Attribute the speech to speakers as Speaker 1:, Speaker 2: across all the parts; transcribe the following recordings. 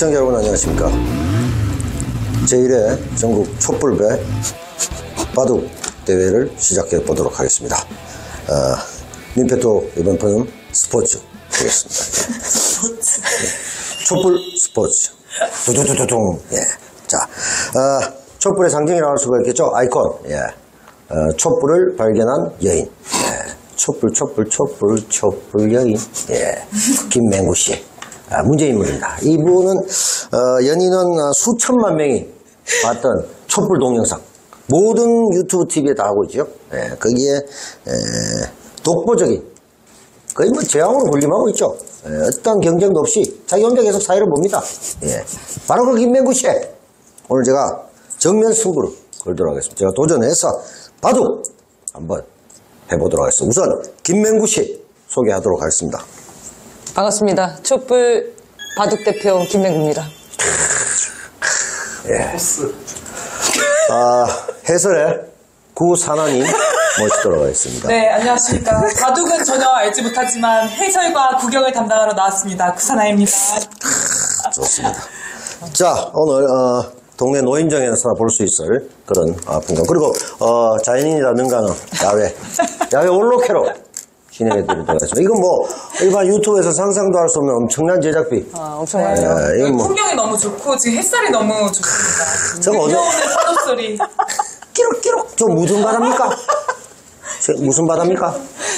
Speaker 1: 시청자 여러분 안녕하십니까. 제1회 전국 촛불배 바둑 대회를 시작해 보도록 하겠습니다. 민폐도 이번 편은 스포츠 되겠습니다. 촛불 스포츠 두두두두둥. 예. 자, 촛불의 상징이라고 할 수가 있겠죠. 아이콘. 예. 촛불을 발견한 여인. 예. 촛불 여인. 예. 김맹구 씨. 문제 인물입니다. 이분은 연인은 수천만 명이 봤던 촛불 동영상. 모든 유튜브 TV에 다 하고 있죠. 예. 거기에 독보적인 거의 뭐 제왕으로 군림하고 있죠. 예. 어떤 경쟁도 없이 자기 혼자 계속 사회를 봅니다. 예. 바로 그 김맹구 씨. 오늘 제가 정면 승부를 걸도록 하겠습니다. 제가 도전해서 바둑 한번 해보도록 하겠습니다. 우선 김맹구 씨 소개하도록 하겠습니다.
Speaker 2: 반갑습니다. 촛불 바둑 대표 김맹구입니다.
Speaker 1: 예. 해설의 구산하님 모시도록 하겠습니다.
Speaker 3: 네, 안녕하십니까. 바둑은 전혀 알지 못하지만 해설과 구경을 담당하러 나왔습니다. 구사나입니다.
Speaker 1: 좋습니다. 자, 오늘 동네 노인정에서 볼 수 있을 그런 풍경. 그리고 자연인이라든가는 야외 올로케로 진행해드리도록 하겠습니다. 이건 뭐 일반 유튜브에서 상상도 할 수 없는 엄청난 제작비.
Speaker 2: 엄청나죠.
Speaker 1: 예, 이건 뭐
Speaker 3: 풍경이 너무 좋고 지금 햇살이 너무 좋습니다.
Speaker 1: 저거 어디-
Speaker 3: 들려오는 파도 소리.
Speaker 1: 끼룩끼룩. 저 무슨 바다입니까? 무슨 바다입니까?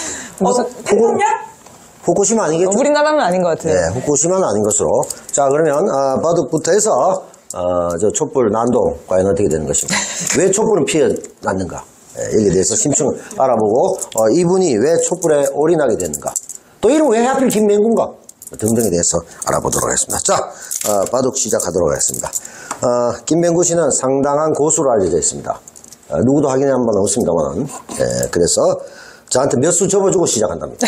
Speaker 3: 태풍이야?
Speaker 1: 후쿠시마 아니겠죠?
Speaker 2: 우리나라는 아닌 것 같아요.
Speaker 1: 네, 후쿠시마는 아닌 것으로. 자, 그러면 바둑부터 해서 저 촛불 난도 과연 어떻게 되는 것인가? 왜 촛불은 피어났는가? 여기에 대해서 심층 알아보고 이분이 왜 촛불에 올인하게 됐는가? 또 이름 왜 하필 김맹구인가? 등등에 대해서 알아보도록 하겠습니다. 자, 바둑 시작하도록 하겠습니다. 김맹구 씨는 상당한 고수로 알려져 있습니다. 누구도 확인해 한 번 없습니다만, 그래서 저한테 몇 수 접어주고 시작한답니다.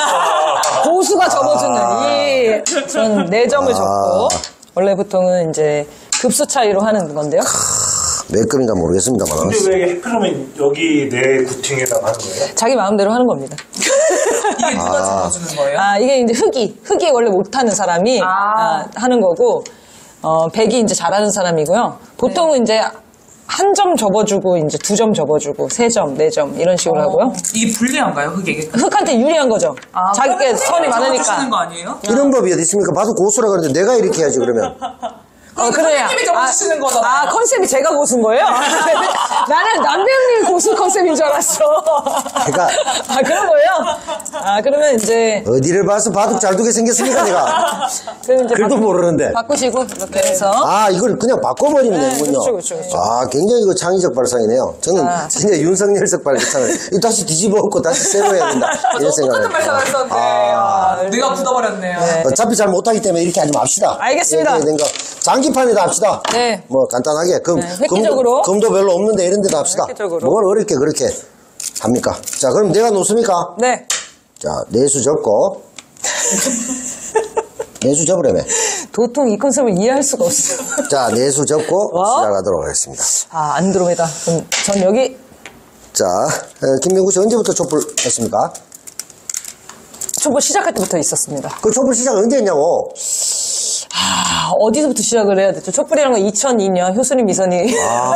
Speaker 2: 고수가 접어주는 전 4점을 접고 원래 보통은 이제 급수 차이로 하는 건데요.
Speaker 1: 몇 급인가 모르겠습니다만.
Speaker 4: 근데 왜 그러면 여기 내 구팅에다 하는 거예요?
Speaker 2: 자기 마음대로 하는 겁니다.
Speaker 3: 이게 누가 적어주는 거예요?
Speaker 2: 이게 이제 흑이 원래 못하는 사람이 하는 거고, 백이 이제 잘하는 사람이고요. 보통은 이제 한 점 접어주고, 이제 2점 접어주고, 3점, 4점, 이런 식으로 하고요.
Speaker 3: 이게 불리한가요, 흑에게?
Speaker 2: 흑한테 유리한 거죠. 자기가 선이 많으니까.
Speaker 3: 적어주시는 거 아니에요?
Speaker 1: 이런 법이 어디 있습니까? 바둑 고수라 그러는데 내가 이렇게 해야지 그러면.
Speaker 2: 그래야.
Speaker 3: 선생님이 적어주시는 거잖아요.
Speaker 2: 컨셉이 제가 고수인 거예요? 나는 남배우님 고수 컨셉인 줄 알았어.
Speaker 1: 그러니까
Speaker 2: 그런 거예요? 그러면 이제.
Speaker 1: 어디를 봐서 바둑 잘 두게 생겼습니까 내가?
Speaker 2: 그럼 이제
Speaker 1: 글도 모르는데.
Speaker 2: 바꾸시고, 이렇게 해서.
Speaker 1: 이걸 그냥 바꿔버리면 되는군요.
Speaker 2: 그렇죠.
Speaker 1: 굉장히 이거 창의적 발상이네요. 저는 진짜 윤석열적 발상을 이거 다시 뒤집어 엎고 다시 새로 해야 된다. 이런 생각을
Speaker 3: 똑같은 발상을 했었는데 뇌가 굳어버렸네요.
Speaker 1: 어차피 잘 못하기 때문에 이렇게 하지 맙시다.
Speaker 2: 알겠습니다.
Speaker 1: 이렇게 된 거. 장기판에다 합시다.
Speaker 2: 네.
Speaker 1: 뭐 간단하게
Speaker 2: 획기적으로.
Speaker 1: 금도 별로 없는데 이런 데다 합시다.
Speaker 2: 획기적으로.
Speaker 1: 뭘 어렵게 그렇게 합니까? 자, 그럼 내가 놓습니까?
Speaker 2: 네.
Speaker 1: 자, 내수 접고. 내수 접으려면.
Speaker 2: 도통 이 컨셉을 이해할 수가 없어.
Speaker 1: 자, 내수 접고 시작하도록 하겠습니다.
Speaker 2: 안드로메다. 그럼 전 여기.
Speaker 1: 자, 김명구 씨 언제부터 촛불 했습니까?
Speaker 2: 촛불 시작할 때부터 있었습니다.
Speaker 1: 그 촛불 시작 언제 했냐고?
Speaker 2: 어디서부터 시작을 해야 되죠? 촛불이라는 건 2002년 효순이 미선이. 네.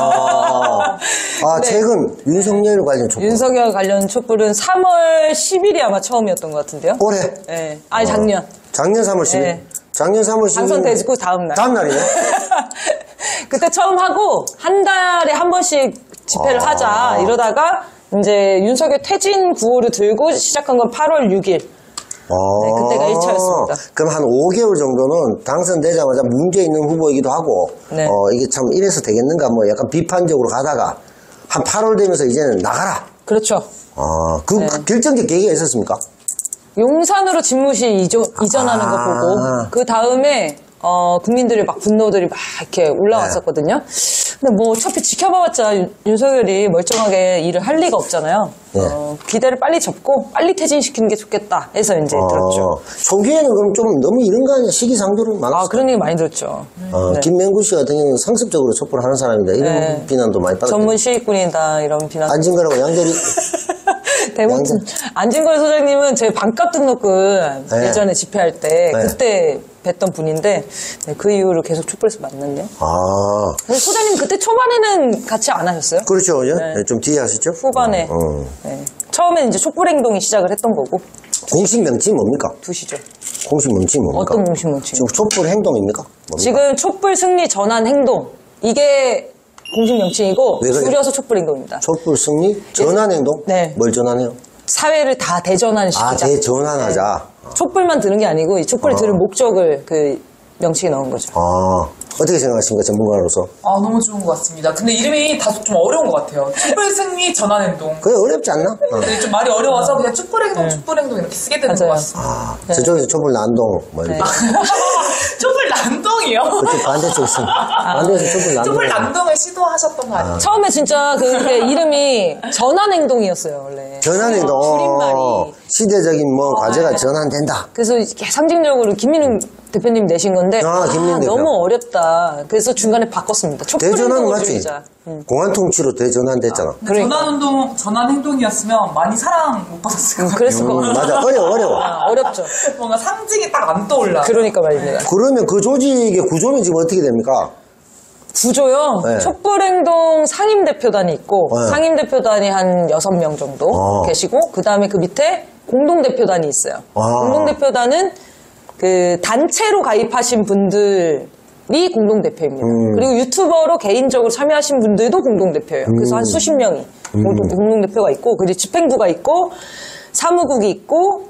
Speaker 1: 최근 윤석열 관련 촛불.
Speaker 2: 윤석열 관련 촛불은 3월 10일이 아마 처음이었던 것 같은데요?
Speaker 1: 올해?
Speaker 2: 네. 작년.
Speaker 1: 작년 3월 10일?
Speaker 2: 네.
Speaker 1: 작년 3월 10일.
Speaker 2: 당선되고 다음날.
Speaker 1: 다음날이네?
Speaker 2: 그때 처음 하고, 한 달에 한 번씩 집회를 하자. 이러다가, 이제 윤석열 퇴진 구호를 들고 시작한 건 8월 6일. 그때가 1차였습니다.
Speaker 1: 그럼 한 5개월 정도는 당선되자마자 문제 있는 후보이기도 하고,
Speaker 2: 네.
Speaker 1: 이게 참 이래서 되겠는가, 뭐 약간 비판적으로 가다가, 한 8월 되면서 이제는 나가라.
Speaker 2: 그렇죠.
Speaker 1: 그 결정적 계기가 있었습니까?
Speaker 2: 용산으로 집무실 이전하는 거 보고, 그 다음에, 국민들이 막 분노들이 막 이렇게 올라왔었거든요. 근데 뭐 어차피 지켜봐봤자 윤석열이 멀쩡하게 일을 할 리가 없잖아요. 기대를 빨리 접고 빨리 퇴진시키는 게 좋겠다 해서 이제 들었죠.
Speaker 1: 초기에는 그럼 좀 너무 이런 거 아니야? 시기상조를 많았어요.
Speaker 2: 그런 얘기 많이 들었죠. 네.
Speaker 1: 김맹구 씨 같은 경우는 상습적으로 촛불을 하는 사람이다. 이런 비난도 많이 받았죠.
Speaker 2: 전문 시위꾼이다 이런 비난.
Speaker 1: 안진걸하고 양대리.
Speaker 2: 안진걸 소장님은 제 반값 등록금 예전에 집회할 때 그때 뵀던 분인데 네, 그 이후로 계속 촛불에서 만났네요.
Speaker 1: 아,
Speaker 2: 근데 소장님 그때 초반에는 같이 안 하셨어요?
Speaker 1: 그렇죠. 그죠?
Speaker 2: 네.
Speaker 1: 좀 뒤에 하셨죠?
Speaker 2: 후반에. 네. 처음에는 이제 촛불 행동이 시작을 했던 거고.
Speaker 1: 공식 명칭이 뭡니까?
Speaker 2: 두시죠.
Speaker 1: 공식 명칭이 뭡니까?
Speaker 2: 어떤 공식 명칭?
Speaker 1: 지금 촛불 행동입니까? 뭡니까?
Speaker 2: 지금 촛불 승리 전환 행동. 이게 공식 명칭이고
Speaker 1: 왜 그래요?
Speaker 2: 줄여서 촛불 행동입니다.
Speaker 1: 촛불 승리 전환 행동?
Speaker 2: 네.
Speaker 1: 뭘 전환해요?
Speaker 2: 사회를 다 대전환시키자.
Speaker 1: 아, 대전환하자.
Speaker 2: 촛불만 드는 게 아니고 이 촛불이 드는 목적을 그 명칭에 넣은 거죠.
Speaker 1: 아, 어떻게 생각하십니까? 전문가로서.
Speaker 3: 아, 너무 좋은 것 같습니다. 근데 이름이 다소 좀 어려운 것 같아요. 촛불 승리 전환 행동.
Speaker 1: 그게 어렵지 않나?
Speaker 3: 근데 좀 말이 어려워서 그냥 촛불 행동, 촛불 행동 이렇게 쓰게 되는
Speaker 2: 맞아요.
Speaker 3: 것 같습니다.
Speaker 1: 아, 저쪽에서 촛불 난동, 뭐, 이렇게.
Speaker 3: 촛불 난동이요?
Speaker 1: 그쪽 반대쪽에서. 반대에서 촛불 난동.
Speaker 3: 촛불 난동을 시도하셨던 거 아니에요?
Speaker 2: 처음에 진짜 그게 이름이 전환 행동이었어요, 원래.
Speaker 1: 전환행동.
Speaker 2: 줄임말이.
Speaker 1: 시대적인 뭐, 과제가 전환된다.
Speaker 2: 그래서 이렇게 상징적으로 김민웅 대표님 내신 건데
Speaker 1: 아, 김민웅 대표.
Speaker 2: 너무 어렵다. 그래서 중간에 바꿨습니다. 촛불
Speaker 1: 대전환
Speaker 2: 행동을
Speaker 1: 맞지?
Speaker 2: 줄이자.
Speaker 1: 공안 통치로 대전환됐잖아.
Speaker 2: 그러니까.
Speaker 3: 전환 행동이었으면 많이 사랑 못 받았을 것 같아요.
Speaker 2: 그랬을 것 같아요.
Speaker 1: 맞아. 어려워.
Speaker 2: 아, 어렵죠.
Speaker 3: 뭔가 상징이 딱 안 떠올라.
Speaker 2: 그러니까 말입니다.
Speaker 1: 그러면 그 조직의 구조는 지금 어떻게 됩니까?
Speaker 2: 구조요.
Speaker 1: 네.
Speaker 2: 촛불행동 상임대표단이 있고
Speaker 1: 네.
Speaker 2: 상임대표단이 한 6명 정도 계시고 그 다음에 그 밑에 공동대표단이 있어요.
Speaker 1: 아.
Speaker 2: 공동대표단은 그 단체로 가입하신 분들이 공동대표입니다. 그리고 유튜버로 개인적으로 참여하신 분들도 공동대표예요. 그래서 한 수십 명이 공동대표가 있고 그리고 집행부가 있고 사무국이 있고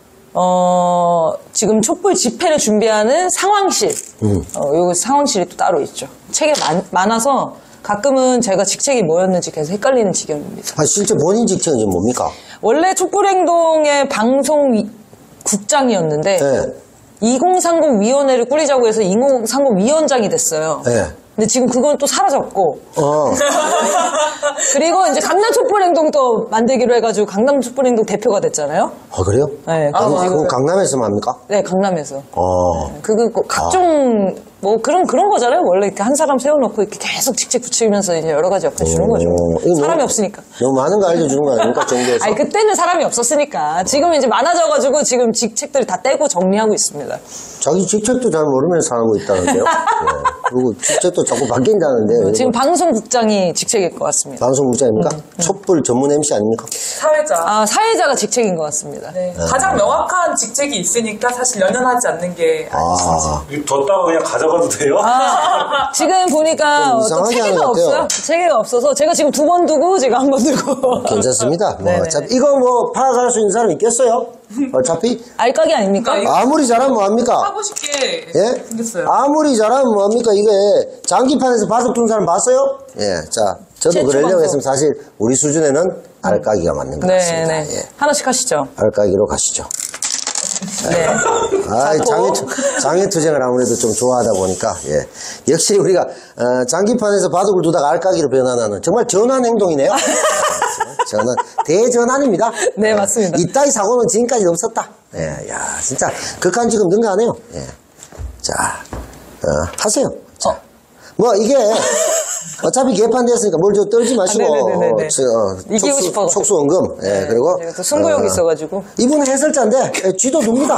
Speaker 2: 지금 촛불 집회를 준비하는 상황실. 요 상황실이 또 따로 있죠. 책이 많아서 가끔은 제가 직책이 뭐였는지 계속 헷갈리는 지경입니다.
Speaker 1: 아, 실제 본인 직책은 지금 뭡니까?
Speaker 2: 원래 촛불행동의 방송국장이었는데
Speaker 1: 네.
Speaker 2: 2030위원회를 꾸리자고 해서 2030위원장이 됐어요.
Speaker 1: 네.
Speaker 2: 근데 지금 그건 또 사라졌고
Speaker 1: 어.
Speaker 2: 그리고 이제 강남 촛불행동도 만들기로 해가지고 강남 촛불행동 대표가 됐잖아요.
Speaker 1: 아, 그래요?
Speaker 2: 네,
Speaker 1: 그건 강남에서만 합니까?
Speaker 2: 네, 강남에서.
Speaker 1: 어.
Speaker 2: 그거 각종 뭐 그런 거잖아요. 원래 이렇게 한 사람 세워놓고 이렇게 계속 직책 붙이면서 이제 여러 가지 역할 주는 거죠.
Speaker 1: 이거
Speaker 2: 사람이
Speaker 1: 너무-
Speaker 2: 없으니까.
Speaker 1: 너무 많은 거 알려주는 거 아닙니까? 정부에서.
Speaker 2: 아니 그때는 사람이 없었으니까. 지금 이제 많아져가지고 지금 직책들 다 떼고 정리하고 있습니다.
Speaker 1: 자기 직책도 잘 모르면서 하고 있다는데요. 예. 그리고 직책도 자꾸 바뀐다는데.
Speaker 2: 지금 방송국장이 직책일 것 같습니다.
Speaker 1: 방송국장입니까? 촛불 전문 MC 아닙니까?
Speaker 3: 사회자.
Speaker 2: 아 사회자가 직책인 것 같습니다.
Speaker 3: 네. 가장 명확한 직책이 있으니까 사실 연연하지 않는 게
Speaker 1: 아,
Speaker 4: 이거 뒀다가 그냥 가져가도 돼요?
Speaker 2: 지금 보니까
Speaker 1: 좀
Speaker 2: 또
Speaker 1: 이상하게 하는
Speaker 2: 체계가
Speaker 1: 것 같아요.
Speaker 2: 없어요. 체계가 없어서 제가 지금 2번 두고 제가 한 번 두고.
Speaker 1: 괜찮습니다. 뭐
Speaker 2: 네네.
Speaker 1: 어차피 이거 뭐 파악할 수 있는 사람 있겠어요? 어차피
Speaker 2: 알까기 아닙니까?
Speaker 1: 아무리 잘하면 뭐합니까?
Speaker 3: 하고 싶게
Speaker 1: 예?
Speaker 3: 생겼어요.
Speaker 1: 아무리 잘하면 뭐합니까? 이게 장기판에서 바둑 둔 사람 봤어요? 예, 자, 저도
Speaker 2: 최초
Speaker 1: 그러려고
Speaker 2: 방송.
Speaker 1: 했으면 사실 우리 수준에는 알까기가 맞는 것 같습니다.
Speaker 2: 네네.
Speaker 1: 예,
Speaker 2: 하나씩 하시죠.
Speaker 1: 알까기로 가시죠.
Speaker 2: 네.
Speaker 1: 아,
Speaker 2: 자,
Speaker 1: 장애투쟁을 아무래도 좀 좋아하다 보니까, 예. 역시 우리가, 장기판에서 바둑을 두다가 알까기로 변환하는 정말 전환 행동이네요. 전환, 대전환입니다.
Speaker 2: 네, 맞습니다.
Speaker 1: 이따위 사고는 지금까지 없었다. 예, 야, 진짜 극한 지금 능가하네요. 예. 자, 하세요. 자. 뭐, 이게, 어차피 개판됐으니까 뭘 좀 떨지 마시고.
Speaker 2: 네네네네. 이기고 싶어서.
Speaker 1: 촉수원금. 예, 그리고.
Speaker 2: 제가 또 승부욕이 있어가지고.
Speaker 1: 이분은 해설자인데, 쥐도 둡니다.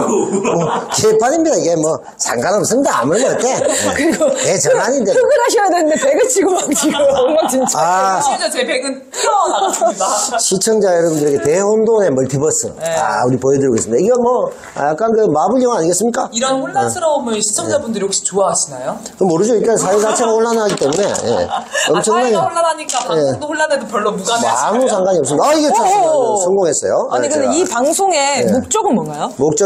Speaker 1: 개판입니다. 이게 뭐, 상관없습니다. 아무리 뭐 어때.
Speaker 2: 그리고
Speaker 1: 대전환인데.
Speaker 2: 흙을 하셔야 되는데 백을 치고 막 지금 엉망진창.
Speaker 1: 아,
Speaker 3: 진짜 제 백은 튀어나갔습니다.
Speaker 1: 시청자 여러분들에게 대혼돈의 멀티버스. 아, 우리 보여드리고 있습니다. 이거 뭐, 약간 그 마블 영화 아니겠습니까?
Speaker 3: 이런 혼란스러움을 시청자분들이 혹시 좋아하시나요?
Speaker 1: 모르죠. 일단 사회 자체가 혼란하기 때문에. 예. 엄청나게.
Speaker 3: 사회가 혼란하니까 방송도 혼란해도 별로
Speaker 1: 뭐
Speaker 3: 무관해하시네요.
Speaker 1: 아무 상관이 없습니다. 아, 이게 좋습니다. 성공했어요.
Speaker 2: 아니
Speaker 1: 네,
Speaker 2: 근데
Speaker 1: 제가.
Speaker 2: 이 방송의 목적은 뭔가요?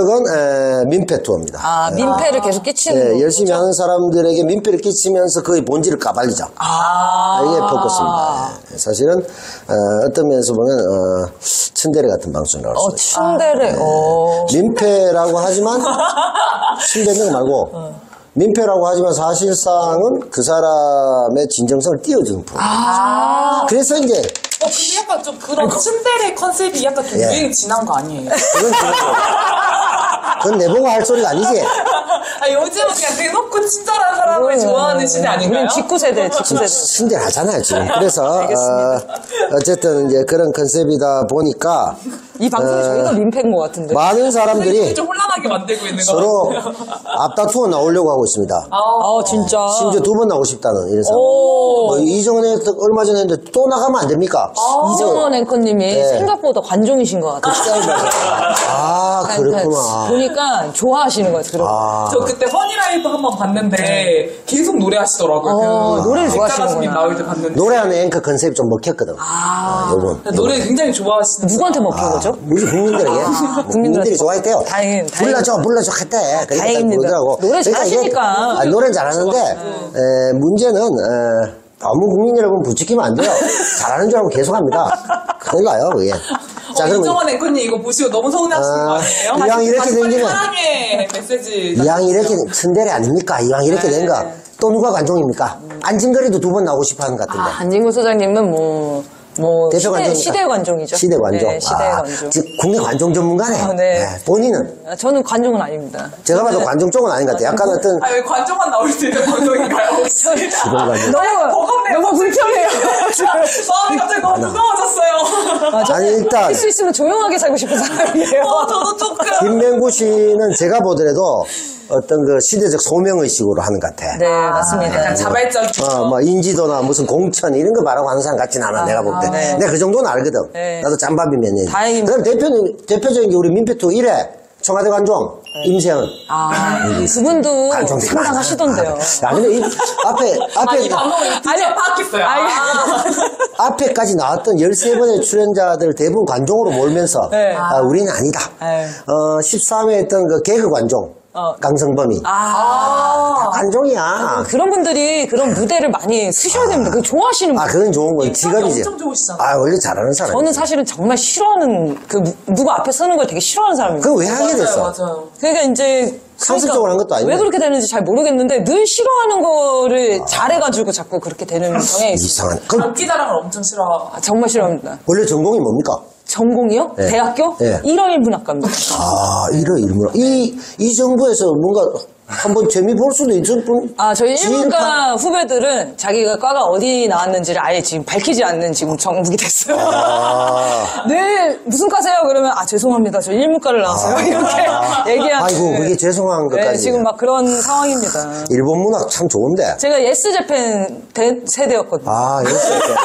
Speaker 1: 목적은 민폐 투어입니다.
Speaker 2: 아 민폐를 계속 끼치는
Speaker 1: 예,
Speaker 2: 거.
Speaker 1: 열심히 하는 사람들에게 민폐를 끼치면서 그의 본질을 까발리자. 이게 포커스입니다. 예, 사실은 어떤 면에서 보면 츤데레 같은 방송이라고 할 수가 있어요.
Speaker 2: 츤데레.
Speaker 1: 민폐라고 하지만 침뱉는 거 말고 민폐라고 하지만 사실상은 그 사람의 진정성을 띄워주는 프로그램. 그래서 이제
Speaker 3: 근데 약간 좀 그런 츤데레 컨셉이 약간 좀
Speaker 1: 예.
Speaker 3: 유행 지난 거 아니에요?
Speaker 1: 그건 지금 그건 내보고 할 소리가 아니지.
Speaker 3: 아, 요즘은 그냥 대놓고 친절한 사람을 좋아하는 시대 아닌가요?
Speaker 2: 우리는 직구 세대, 직구 세대.
Speaker 1: 신대하잖아요, 지금. 그래서, 어쨌든 이제 그런 컨셉이다 보니까,
Speaker 2: 이 방송이 저희가 민폐인 것 같은데.
Speaker 1: 많은 사람들이
Speaker 3: 좀 혼란하게 만들고 있는 거
Speaker 1: 서로
Speaker 3: 같아요.
Speaker 1: 앞다투어 나오려고 하고 있습니다.
Speaker 2: 아, 진짜.
Speaker 1: 심지어 2번 나오고 싶다는 이런 사람.
Speaker 2: 오.
Speaker 1: 뭐 이전에 얼마 전에 했는데 또 나가면 안 됩니까?
Speaker 2: 이정원 앵커님이
Speaker 1: 네.
Speaker 2: 생각보다 관종이신 것 같아요.
Speaker 1: 아, 그렇구나.
Speaker 2: 보니까 좋아하시는 것 같아요.
Speaker 1: 아,
Speaker 3: 저 그때 허니라이브 한번 봤는데 계속 노래하시더라고요.
Speaker 2: 노래를
Speaker 3: 백가
Speaker 2: 좋아하시는구나.
Speaker 3: 가수님 나올 때 봤는데
Speaker 1: 노래하는 앵커 컨셉이 좀 먹혔거든. 요번.
Speaker 3: 노래 굉장히 좋아하시는
Speaker 2: 누구한테 먹힌 거죠?
Speaker 1: 우리 국민들에게. 국민들이 좋아했대요.
Speaker 2: 다행.
Speaker 1: 불러줘 했대. 그러니까
Speaker 2: 다행입니다.
Speaker 1: 부르더라고.
Speaker 2: 노래
Speaker 1: 그러니까 이게,
Speaker 2: 잘하시니까.
Speaker 1: 노래는 잘하는데, 문제는, 너무 국민 여러분 부추기면 안 돼요. 잘하는 줄 알고 계속합니다. 큰일 나요, 그게. 자, 그러면.
Speaker 3: 이정원 앵커님 이거 보시고 너무 서운해하시는 거 아니에요?
Speaker 1: 이왕 이렇게 된 김에.
Speaker 3: 사랑의 메시지.
Speaker 1: 이왕 이렇게 츤데레 아닙니까? 이왕 이렇게 된 거. 또 누가 관종입니까? 안진거리도 2번 나오고 싶어 하는 것 같은데.
Speaker 2: 안진구 소장님은
Speaker 1: 대표 관종입니까?
Speaker 2: 시대 관종이죠.
Speaker 1: 시대 관종.
Speaker 2: 네, 시대 관종.
Speaker 1: 즉, 국내 관종 전문가네.
Speaker 2: 아, 네.
Speaker 1: 본인은?
Speaker 2: 저는 관종은 아닙니다.
Speaker 1: 제가 봐도 관종 쪽은 아닌 것 같아요. 약간 어떤.
Speaker 3: 아, 왜 관종만 나올 수 있는 방송인가요, 혹시?
Speaker 1: 관종.
Speaker 2: 너무 불편해요.
Speaker 3: 마음이 갑자기 너무 무거워졌어요.
Speaker 1: 아니, 일단.
Speaker 2: 할 수 있으면 조용하게 살고 싶은 사람이에요.
Speaker 3: 저도 조금.
Speaker 1: 김맹구 씨는 제가 보더라도 어떤 그 시대적 소명의식으로 하는 것 같아.
Speaker 2: 네, 맞습니다.
Speaker 3: 약간 자발적.
Speaker 1: 뭐 인지도나 무슨 공천 이런 거 말하고 하는 사람 같진 않아, 내가 볼 때.
Speaker 2: 네.
Speaker 1: 내가 그 정도는 알거든.
Speaker 2: 네.
Speaker 1: 나도 짬밥이 몇 년이.
Speaker 2: 다행입니다.
Speaker 1: 그럼 대표적인 게 우리 민폐투 1회 청와대 관종 임세은.
Speaker 2: 그분도
Speaker 1: 관종들이
Speaker 2: 상당하시던데요.
Speaker 1: 많아. 야, 근데 이 앞에
Speaker 3: 이 방송이 드디어 바뀌었어요.
Speaker 1: 앞에까지 나왔던 13번의 출연자들 대부분 관종으로 몰면서
Speaker 2: 네.
Speaker 1: 우리는 아니다.
Speaker 2: 네.
Speaker 1: 13회 했던 그 개그 관종 강성범이 관종이야.
Speaker 2: 그런 분들이 그런 무대를 많이 쓰셔야 됩니다. 그거 좋아하시는 분.
Speaker 1: 그건 좋은 건 직업이지.
Speaker 3: 엄청 좋으시잖아요.
Speaker 1: 원래 잘하는 사람.
Speaker 2: 저는 사실은 정말 싫어하는 누구 앞에 서는 걸 되게 싫어하는 사람이에요.
Speaker 1: 그거 왜 하게 됐어?
Speaker 3: 맞아요.
Speaker 2: 그러니까 이제
Speaker 1: 상습적으로 한 것도 아니고.
Speaker 2: 왜 그렇게 되는지 잘 모르겠는데 늘 싫어하는 거를 잘해가지고 자꾸 그렇게 되는 경향이 있어요.
Speaker 1: 이상한. 그럼
Speaker 3: 장기 자랑을 엄청 싫어.
Speaker 2: 정말 싫어합니다.
Speaker 1: 원래 전공이 뭡니까?
Speaker 2: 전공이요?
Speaker 1: 네.
Speaker 2: 대학교?
Speaker 1: 네.
Speaker 2: 일어일문학과입니다.
Speaker 1: 이런 일문. 이 정부에서 뭔가 한번 재미 볼 수도 있을 뿐.
Speaker 2: 저희
Speaker 1: 지인파-
Speaker 2: 일문과 후배들은 자기가 과가 어디 나왔는지를 아예 지금 밝히지 않는 지금 정국이 됐어요. 늘 무슨 과세요? 그러면 죄송합니다. 저 일문과를 나왔어요. 이렇게 얘기하는.
Speaker 1: 아이고, 그게 죄송한
Speaker 2: 네,
Speaker 1: 것까지.
Speaker 2: 지금 막 그런 상황입니다.
Speaker 1: 일본 문학 참 좋은데.
Speaker 2: 제가 예스재팬 세대였거든요.
Speaker 1: 예스재팬.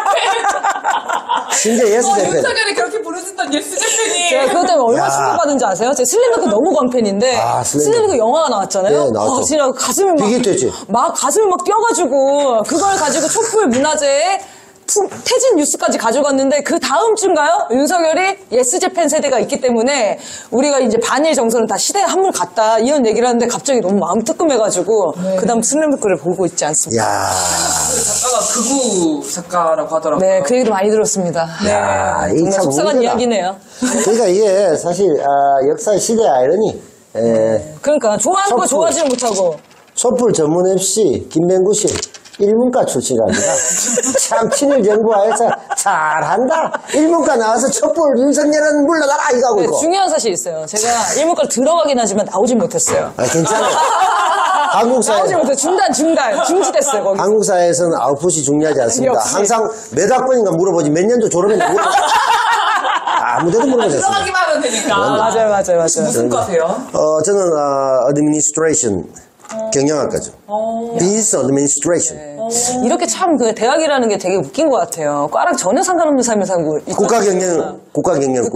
Speaker 1: 심지어 예스재팬.
Speaker 3: 윤석열이 그렇게 부르짖던 예스재팬이.
Speaker 2: 제가 그것 때문에 얼마나
Speaker 1: 야.
Speaker 2: 충격받은지 아세요? 제가 슬램덩크 너무 광팬인데
Speaker 1: 슬램덩크.
Speaker 2: 슬램덩크 영화가 나왔잖아요.
Speaker 1: 네, 나왔죠.
Speaker 2: 진짜 가슴이
Speaker 1: 비기됐지.
Speaker 2: 막 가슴이 막 뛰어가지고 그걸 가지고 촛불 문화제에 태진 뉴스까지 가져갔는데 그 다음 주인가요? 윤석열이 예스재팬 세대가 있기 때문에 우리가 이제 반일 정서는 다 시대에 한물 갔다 이런 얘기를 하는데 갑자기 너무 마음 뜨끔해가지고 그 다음 슬램덩크를 보고 있지 않습니다.
Speaker 1: 야,
Speaker 3: 작가가 극우 작가라고 하더라고요.
Speaker 2: 네, 그 얘기도 많이 들었습니다.
Speaker 1: 야,
Speaker 2: 네,
Speaker 1: 이게
Speaker 2: 정말
Speaker 1: 참
Speaker 2: 속상한
Speaker 1: 문제다.
Speaker 2: 이야기네요.
Speaker 1: 그러니까 이게 사실 역사의 시대의 아이러니.
Speaker 2: 그러니까 좋아하는 거
Speaker 1: 촛불.
Speaker 2: 좋아하지는 못하고
Speaker 1: 촛불 전문 MC 김맹구 씨 일문과 출신입니다. 참 친일 정부하에서 잘한다. 일문과 나와서 촛불 윤석열은 물러가라 이거 하고
Speaker 2: 네,
Speaker 1: 있고.
Speaker 2: 중요한 사실이 있어요. 제가 일문과를 들어가긴 하지만 나오진 못했어요.
Speaker 1: 괜찮아요. 한국사회
Speaker 2: 나오진 못했어요. 중지됐어요, 거기.
Speaker 1: 한국사회에서는 아웃풋이 중요하지 않습니다.
Speaker 2: 역시.
Speaker 1: 항상 몇 학번인가 물어보지 몇 년도 졸업했는지 물어보지. 아무데도 물어보지 않습니다.
Speaker 3: 들어가기만 하면 되니까.
Speaker 2: 맞아요.
Speaker 3: 무슨 과세요?
Speaker 1: 저는 administration 경영학과죠. Business administration.
Speaker 2: 이렇게 참 그 대학이라는 게 되게 웃긴 것 같아요. 과랑 전혀 상관없는 삶을 살고 있
Speaker 1: 국가경영.
Speaker 2: 국가경영이시죠.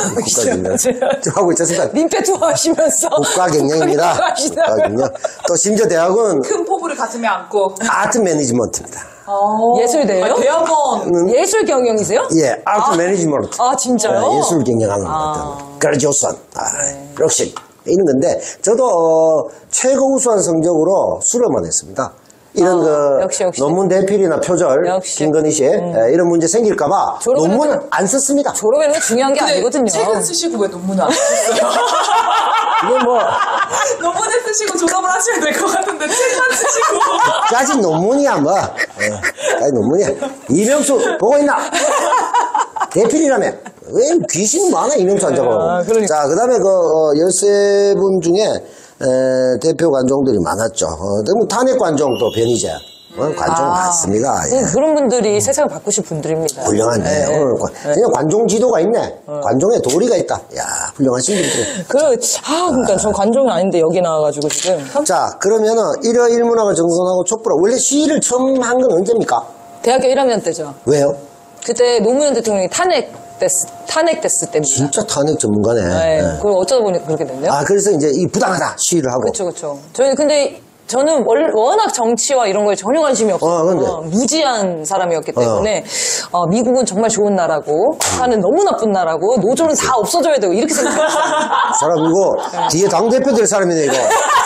Speaker 1: 하고 있었습니다.
Speaker 2: 민폐 투하하시면서
Speaker 1: 국가경영입니다. 국가경영. 또 심지어 대학은
Speaker 3: 큰 포부를 가슴에 안고.
Speaker 1: 아트 매니지먼트입니다.
Speaker 2: 예술대요?
Speaker 3: 대학원.
Speaker 2: 예술 경영이세요?
Speaker 1: 예, 아트 매니지먼트.
Speaker 2: 진짜요?
Speaker 1: 예술 경영하는 어떤 그라듀에이션. 역시 이런 건데 저도 최고 우수한 성적으로 수료만 했습니다. 이런
Speaker 2: 역시.
Speaker 1: 논문 대필이나 표절,
Speaker 2: 역시.
Speaker 1: 김건희 씨 이런 문제 생길까봐
Speaker 2: 졸업에는
Speaker 1: 논문을 안 썼습니다.
Speaker 2: 졸업에는 중요한 게 아니거든요.
Speaker 3: 책은 쓰시고 왜 논문을 안 쓰셨어요?
Speaker 1: 이게 뭐
Speaker 3: 논문을 쓰시고 졸업을 하셔야 될 것 같은데 책만 쓰시고.
Speaker 1: 까지 논문이야 뭐. 까지 논문이야. 이명수 보고 있나? 대필이라며. 왜 귀신 많아, 이명수 앉아봐.
Speaker 2: 그러니까.
Speaker 1: 자, 그 다음에 13분 중에, 대표 관종들이 많았죠. 너무 탄핵 관종도 변이제. 관종 많습니다. 예.
Speaker 2: 그런 분들이 세상을 바꾸실 분들입니다.
Speaker 1: 훌륭한데. 오늘 그냥 관종 지도가 있네. 관종에 도리가 있다. 야, 훌륭하신 분들.
Speaker 2: 그러니까 전 관종이 아닌데 여기 나와가지고 지금.
Speaker 1: 자, 그러면은 일어일문학을 정선하고 촛불하고 원래 시위를 처음 한 건 언제입니까?
Speaker 2: 대학교 1학년 때죠.
Speaker 1: 왜요?
Speaker 2: 그때 노무현 대통령이 탄핵됐을 때입니다.
Speaker 1: 진짜 탄핵 전문가네.
Speaker 2: 네.
Speaker 1: 예.
Speaker 2: 그걸 어쩌다 보니까 그렇게 됐네요.
Speaker 1: 그래서 이제 이 부당하다 시위를 하고.
Speaker 2: 그렇죠. 저는 워낙 정치와 이런 거에 전혀 관심이 없어서 무지한 사람이었기 때문에 미국은 정말 좋은 나라고 북한은 너무 나쁜 나라고 노조는 다 없어져야 되고 이렇게 생각했어요.
Speaker 1: 사람 이거 뒤에 당대표 될 사람이네 이거.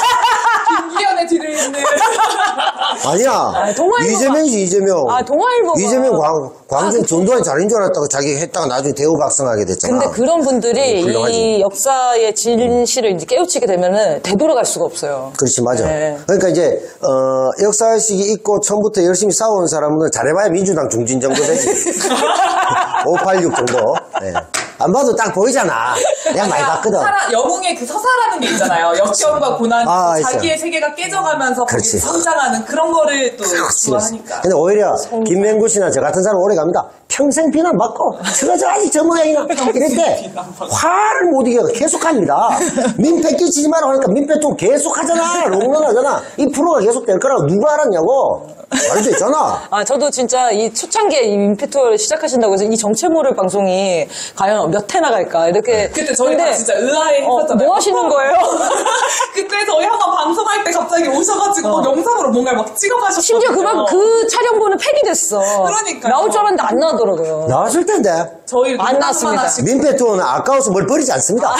Speaker 3: 김기현의 뒤를 잇는.
Speaker 1: 아니야.
Speaker 2: 동아일보가-
Speaker 1: 이재명이지 이재명.
Speaker 2: 동아일보가.
Speaker 1: 이재명 광주 전두환 잘인 줄 알았다가 자기 했다가 나중에 대우박성하게 됐잖아.
Speaker 2: 근데 그런 분들이
Speaker 1: 훌륭하지.
Speaker 2: 이 역사의 진실을 이제 깨우치게 되면은 되돌아갈 수가 없어요.
Speaker 1: 그렇지 맞아.
Speaker 2: 네.
Speaker 1: 그러니까 이제 역사의식이 있고 처음부터 열심히 싸워온 사람은 잘해봐야 민주당 중진 정도 되지. 586 정도. 네. 안 봐도 딱 보이잖아. 내가 많이 봤거든.
Speaker 3: 영웅의 그 서사라는 게 있잖아요. 역경과 고난, 자기의 세계가 깨져가면서
Speaker 1: 그렇지.
Speaker 3: 성장하는 그런 거를 또
Speaker 1: 그렇지.
Speaker 3: 좋아하니까.
Speaker 1: 근데 오히려 김맹구 씨나 저 같은 사람 오래 갑니다. 평생 비난받고 저거저기 저 모양이나 이럴 때 화를 못 이겨 계속 합니다. 민폐 끼치지 마라 하니까 민폐 좀 계속 하잖아. 롱런 하잖아. 이 프로가 계속 될 거라고 누가 알았냐고. 말도 있잖아.
Speaker 2: 저도 진짜 이 초창기에 이 민폐 투어를 시작하신다고 해서 이 정체모를 방송이 과연 몇 회 나갈까 이렇게.
Speaker 3: 그때 저희 다 진짜 의아해 했었잖아요.
Speaker 2: 뭐 하시는 거예요?
Speaker 3: 그때 저희 한번 방송할 때 갑자기 오셔가지고 막 영상으로 뭔가를 막 찍어가셨어요.
Speaker 2: 심지어 그 촬영본은 폐기됐어.
Speaker 3: 그러니까요.
Speaker 2: 나올 줄 알았는데 안 나오더라고요.
Speaker 1: 나왔을 텐데.
Speaker 3: 저희
Speaker 2: 안 나왔습니다.
Speaker 1: 민폐 투어는 아까워서 뭘 버리지 않습니다.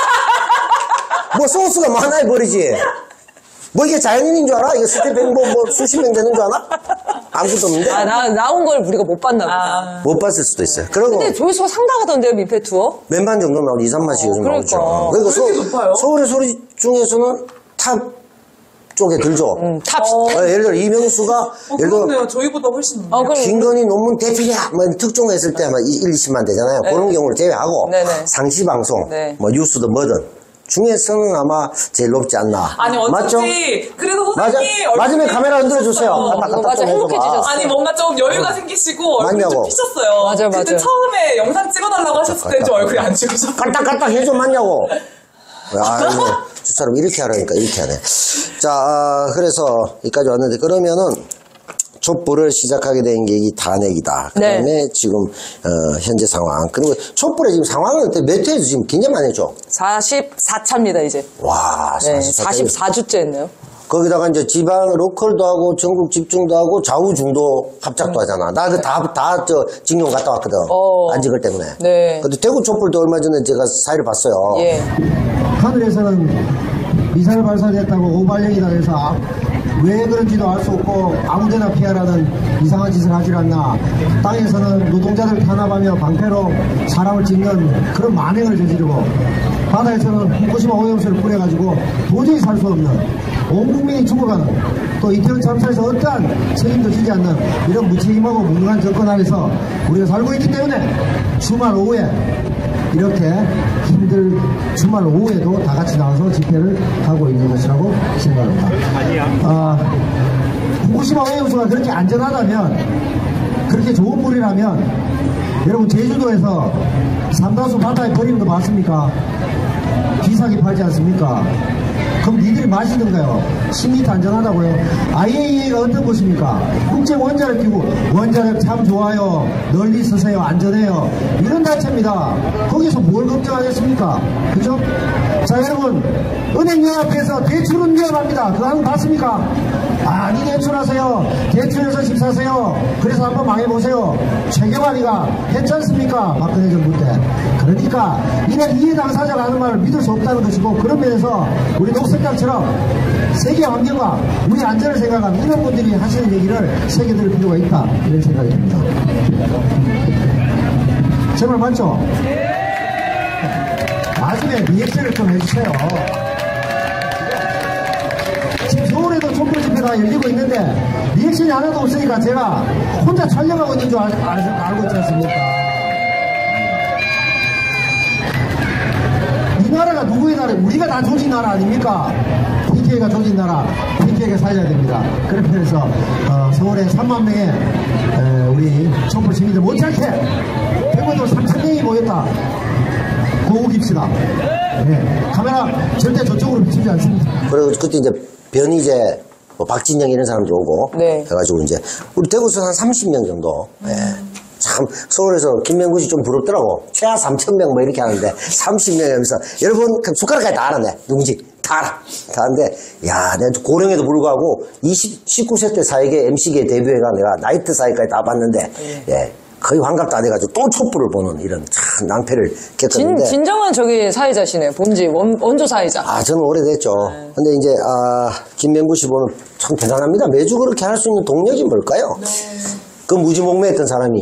Speaker 1: 뭐 소스가 많아야 버리지. 뭐 이게 자연인인 줄 알아? 이게 스텝백 뭐 수십 명 되는 줄 알아? 아무것도 없는데?
Speaker 2: 나온 걸 우리가 못 봤나 보다.
Speaker 1: 못 봤을 수도 있어요. 그리고
Speaker 2: 근데 조회수가 상당하던데요, 민폐 투어?
Speaker 1: 몇만 정도 나오고 2, 3만씩 요즘
Speaker 2: 그러니까.
Speaker 1: 나오죠. 그리고
Speaker 3: 높아요?
Speaker 1: 서울의 소리 중에서는 탑 쪽에 들죠.
Speaker 2: 탑.
Speaker 1: 예를 들어 이명수가 예를 들어
Speaker 3: 그렇네요. 저희보다 훨씬.
Speaker 2: 그럼
Speaker 1: 김건희 논문 대필이야 뭐 특종 했을 때 막 1, 20만 되잖아요. 그런 경우를 제외하고
Speaker 2: 네네.
Speaker 1: 상시 방송
Speaker 2: 네.
Speaker 1: 뭐 뉴스든 뭐든 중에서는 아마 제일 높지 않나.
Speaker 3: 아니
Speaker 1: 맞죠?
Speaker 3: 어쩐지 그래도
Speaker 1: 맞아?
Speaker 3: 선생님
Speaker 1: 맞으면 카메라 흔들어 주세요.
Speaker 2: 맞아, 행복해지셨어.
Speaker 3: 아니 뭔가 좀 여유가 생기시고 얼굴이 좀
Speaker 1: 맞냐고.
Speaker 3: 피셨어요.
Speaker 2: 맞아요.
Speaker 3: 그때 처음에 영상 찍어달라고 하셨을 때 좀 얼굴이 안 찍으셨어요.
Speaker 1: 깔딱깔딱 해줘 맞냐고. 아이고 저 사람 이렇게 하라니까 이렇게 하네. 자 그래서 여기까지 왔는데 그러면은 촛불을 시작하게 된 게 이 탄핵이다. 그 다음에
Speaker 2: 네.
Speaker 1: 지금 현재 상황. 그리고 촛불의 지금 상황은 몇 회에서 지금 굉장히 많이 했죠.
Speaker 2: 44차입니다, 이제.
Speaker 1: 와,
Speaker 2: 네,
Speaker 1: 44회.
Speaker 2: 44주째 했네요.
Speaker 1: 거기다가 이제 지방 로컬도 하고 전국 집중도 하고 좌우중도 합작도 하잖아. 나 그 다 징용 갔다 왔거든. 안직을 때문에.
Speaker 2: 네.
Speaker 1: 근데 대구 촛불도 얼마 전에 제가 사회를 봤어요.
Speaker 2: 예.
Speaker 5: 하늘에서는 미사일 발사됐다고 오발령이다 해서 왜 그런지도 알 수 없고 아무데나 피하라는 이상한 짓을 하질 않나. 땅에서는 노동자들 탄압하며 방패로 사람을 찍는 그런 만행을 저지르고 바다에서는 후쿠시마 오염수를 뿌려가지고 도저히 살 수 없는 온 국민이 죽어가는 또 이태원 참사에서 어떠한 책임도 지지 않는 이런 무책임하고 무능한 정권 안에서 우리가 살고 있기 때문에 주말 오후에 이렇게 힘들 주말 오후에도 다 같이 나와서 집회를 하고 있는 것이라고 생각합니다. 후쿠시마 오염수가 그렇게 안전하다면 그렇게 좋은 물이라면 여러분 제주도에서 삼다수 바다에 버리는 거 맞습니까? 비싸게 팔지 않습니까? 그럼 니들이 마시던가요? 10m 안전하다고요? IAEA가 어떤 곳입니까? 국제 원자력 기구 원자력 참 좋아요, 널리 쓰세요, 안전해요, 이런 단체입니다. 거기서 뭘 걱정하겠습니까? 그죠? 자 여러분, 은행연합회에서 대출은 위험합니다. 그거 한번 봤습니까? 많이 대출하세요. 대출해서 집 사세요. 그래서 한번 망해보세요. 최경환이가 했지 않습니까? 박근혜 정부 때. 그러니까 이런 이해 당사자가 하는 말을 믿을 수 없다는 것이고, 그런 면에서 우리 녹색당처럼 세계 환경과 우리 안전을 생각하는 이런 분들이 하시는 얘기를 새겨들 필요가 있다, 이런 생각이 듭니다. 제 말 맞죠? 나중에 리액션을 좀 해주세요. 지금 서울에도 촛불 집회가 열리고 있는데 리액션이 하나도 없으니까 제가 혼자 촬영하고 있는 줄 알고 있지 않습니까? 우리나라가 누구의 나라? 우리가 다 조진 나라 아닙니까? PK가 조진 나라, PK가 살려야 됩니다. 그렇게 해서 서울에 3만 명의 우리 촛불 시민들 못지않게 대구도 3,000명이 모였다. 고우깁시다. 네. 카메라 절대 저쪽으로 비추지 않습니다.
Speaker 1: 그리고 그때 이제 변희재, 뭐 박진영 이런 사람도 오고
Speaker 2: 네.
Speaker 1: 해가지고 이제 우리 대구에서 한 30명 정도. 예. 참 서울에서 김명구 씨 좀 부럽더라고. 최하 3,000명 뭐 이렇게 하는데 30명 하면서 여러분 숟가락까지 다 알아내. 누군지 다 알아. 다 하는데 야 내가 고령에도 불구하고 19세 때 사회계 MC계 데뷔해가 내가 나이트 사회까지 다 봤는데 예. 거의 환갑 다 돼가지고 또 촛불을 보는 이런 참 낭패를 겪었는데
Speaker 2: 진정한 저기 사회자시네. 본지 원조 사회자.
Speaker 1: 아 저는 오래됐죠. 근데 이제 김명구 씨 보면 참 대단합니다. 매주 그렇게 할 수 있는 동력이 뭘까요? 그 무지몽매했던 사람이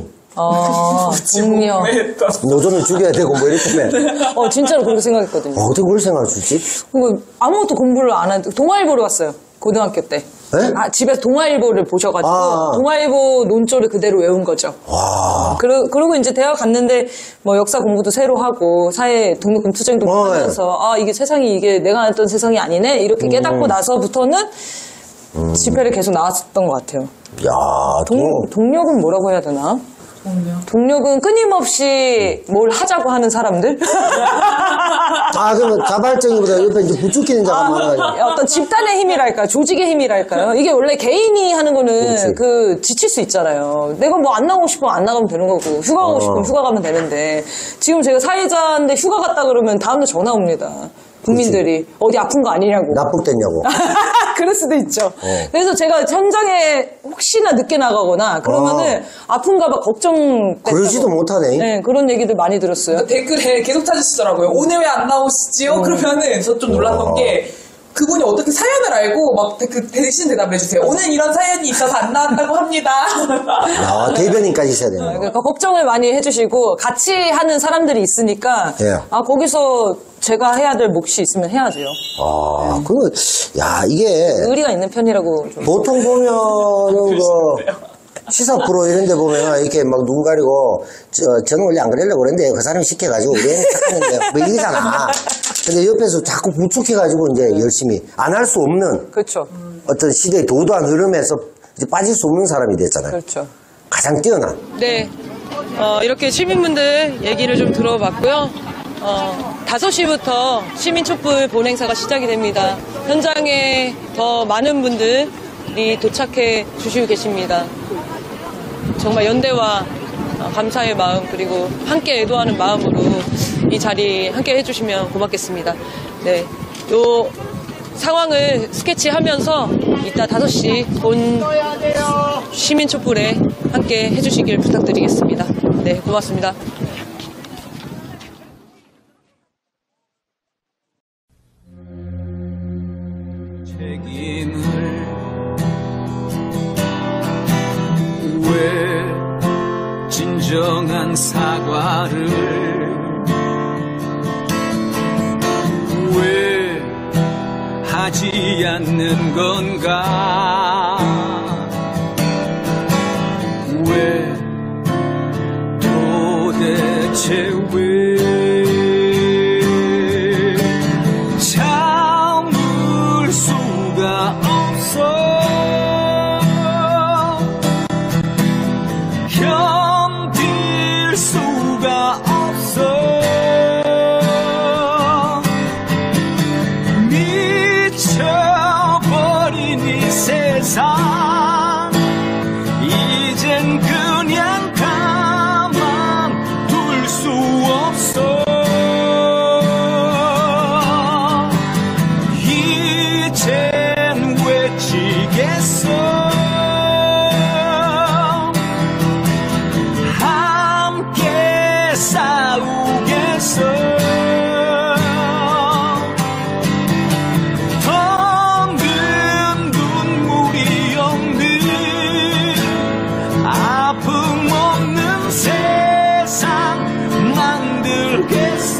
Speaker 2: 동력.
Speaker 1: 노조를 죽여야 되고 뭐 이랬다며
Speaker 2: 진짜로 그렇게 생각했거든요.
Speaker 1: 어떻게 그걸 생각할 수 있지?
Speaker 2: 아무것도 공부를 안 하고 동아일보를 갔어요. 고등학교 때.
Speaker 1: 네?
Speaker 2: 집에서 동아일보를 보셔가지고 동아일보 논조를 그대로 외운 거죠.
Speaker 1: 와.
Speaker 2: 그리고 이제 대학 갔는데 뭐 역사 공부도 새로 하고 사회 등록금 투쟁도 하면서 이게 세상이 이게 내가 알던 세상이 아니네 이렇게 깨닫고 나서부터는 집회를 계속 나왔었던 것 같아요.
Speaker 1: 야,
Speaker 2: 동력은 뭐라고 해야 되나? 동력은 끊임없이 뭘 하자고 하는 사람들?
Speaker 1: 그러면 자발적이보다 옆에 이제 부추기는 자가 많아가지고.
Speaker 2: 어떤 집단의 힘이랄까요? 조직의 힘이랄까요? 이게 원래 개인이 하는 거는 지칠 수 있잖아요. 내가 뭐 안 나가고 싶으면 안 나가면 되는 거고, 휴가 가고 싶으면 휴가 가면 되는데, 지금 제가 사회자인데 휴가 갔다 그러면 다음날 전화 옵니다. 국민들이. 어디 아픈 거 아니냐고.
Speaker 1: 납북됐냐고.
Speaker 2: 그럴 수도 있죠. 그래서 제가 현장에 혹시나 늦게 나가거나 그러면은 아픈가 봐 걱정됐다고.
Speaker 1: 그러지도 못하네.
Speaker 2: 네, 그런 얘기들 많이 들었어요.
Speaker 3: 댓글에 계속 찾으시더라고요. 오늘 왜 안 나오시지요? 그러면은 저 좀 놀랐던 게 그분이 어떻게 사연을 알고 막 대신 대답을 해주세요. 오늘 이런 사연이 있어서 안 나온다고 합니다.
Speaker 1: 대변인까지 있어야 되는 거.
Speaker 2: 그러니까 걱정을 많이 해주시고 같이 하는 사람들이 있으니까
Speaker 1: 예.
Speaker 2: 거기서 제가 해야 될 몫이 있으면 해야죠.
Speaker 1: 이게
Speaker 2: 의리가 있는 편이라고 좀.
Speaker 1: 보통 보면은 시사 프로 이런 데 보면 이렇게 막 눈 가리고 저는 원래 안 그러려고 그랬는데 그 사람이 시켜가지고 우리 애는 착하는데 뭐 이러잖아. 근데 옆에서 자꾸 부축해가지고 이제 열심히 안 할 수 없는
Speaker 2: 그렇죠.
Speaker 1: 어떤 시대의 도도한 흐름에서 이제 빠질 수 없는 사람이 됐잖아요.
Speaker 2: 그렇죠.
Speaker 1: 가장 뛰어난.
Speaker 2: 네. 이렇게 시민분들 얘기를 좀 들어봤고요. 5시부터 시민촛불 본행사가 시작이 됩니다. 현장에 더 많은 분들이 도착해 주시고 계십니다. 정말 연대와 감사의 마음 그리고 함께 애도하는 마음으로 이 자리 함께 해주시면 고맙겠습니다. 네, 요 상황을 스케치하면서 이따 5시 본 시민촛불에 함께 해주시길 부탁드리겠습니다. 네, 고맙습니다.
Speaker 6: 책임을 왜 진정한 사과를 왜 하지 않는 건가 왜 도대체 왜 참을 수가 없어 견딜 수가 없어 미쳐버린 이 세상 이젠 그냥 가만둘 수 없어 이젠 외치겠어 함께 싸우겠어 더는 눈물이 없는 아픔 없는 세상 만들겠어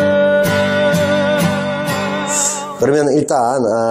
Speaker 1: 그러면 일단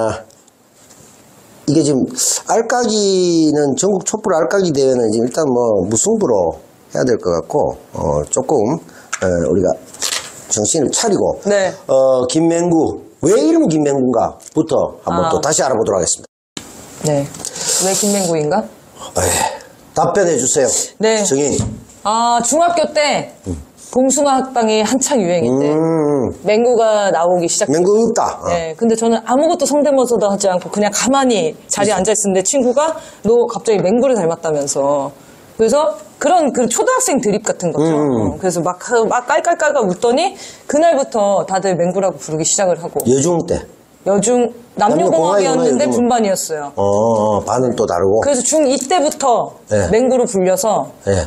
Speaker 1: 이게 지금 알까기는 전국 촛불 알까기 대회는 지금 일단 뭐 무승부로 해야 될 것 같고 조금 우리가 정신을 차리고
Speaker 2: 네.
Speaker 1: 김맹구 왜 이름이 김맹구인가부터 한번 또 다시 알아보도록 하겠습니다.
Speaker 2: 네. 왜 김맹구인가?
Speaker 1: 답변해 주세요.
Speaker 2: 네.
Speaker 1: 정인.
Speaker 2: 중학교 때 봉숭아학당이 한창 유행일 때 맹구가 나오기 시작했어요.
Speaker 1: 맹구 없다.
Speaker 2: 네, 근데 저는 아무것도 성대모사도 하지 않고 그냥 가만히 자리에 앉아있었는데 친구가 너 갑자기 맹구를 닮았다면서. 그래서 그런 그 초등학생 드립 같은 거죠. 그래서 막 깔깔깔깔 웃더니 그날부터 다들 맹구라고 부르기 시작을 하고.
Speaker 1: 여중 때.
Speaker 2: 여중 남녀공학이었는데
Speaker 1: 남녀공학이구나,
Speaker 2: 분반이었어요.
Speaker 1: 반은 또 다르고.
Speaker 2: 그래서 중2 때부터
Speaker 1: 네.
Speaker 2: 맹구로 불려서
Speaker 1: 예.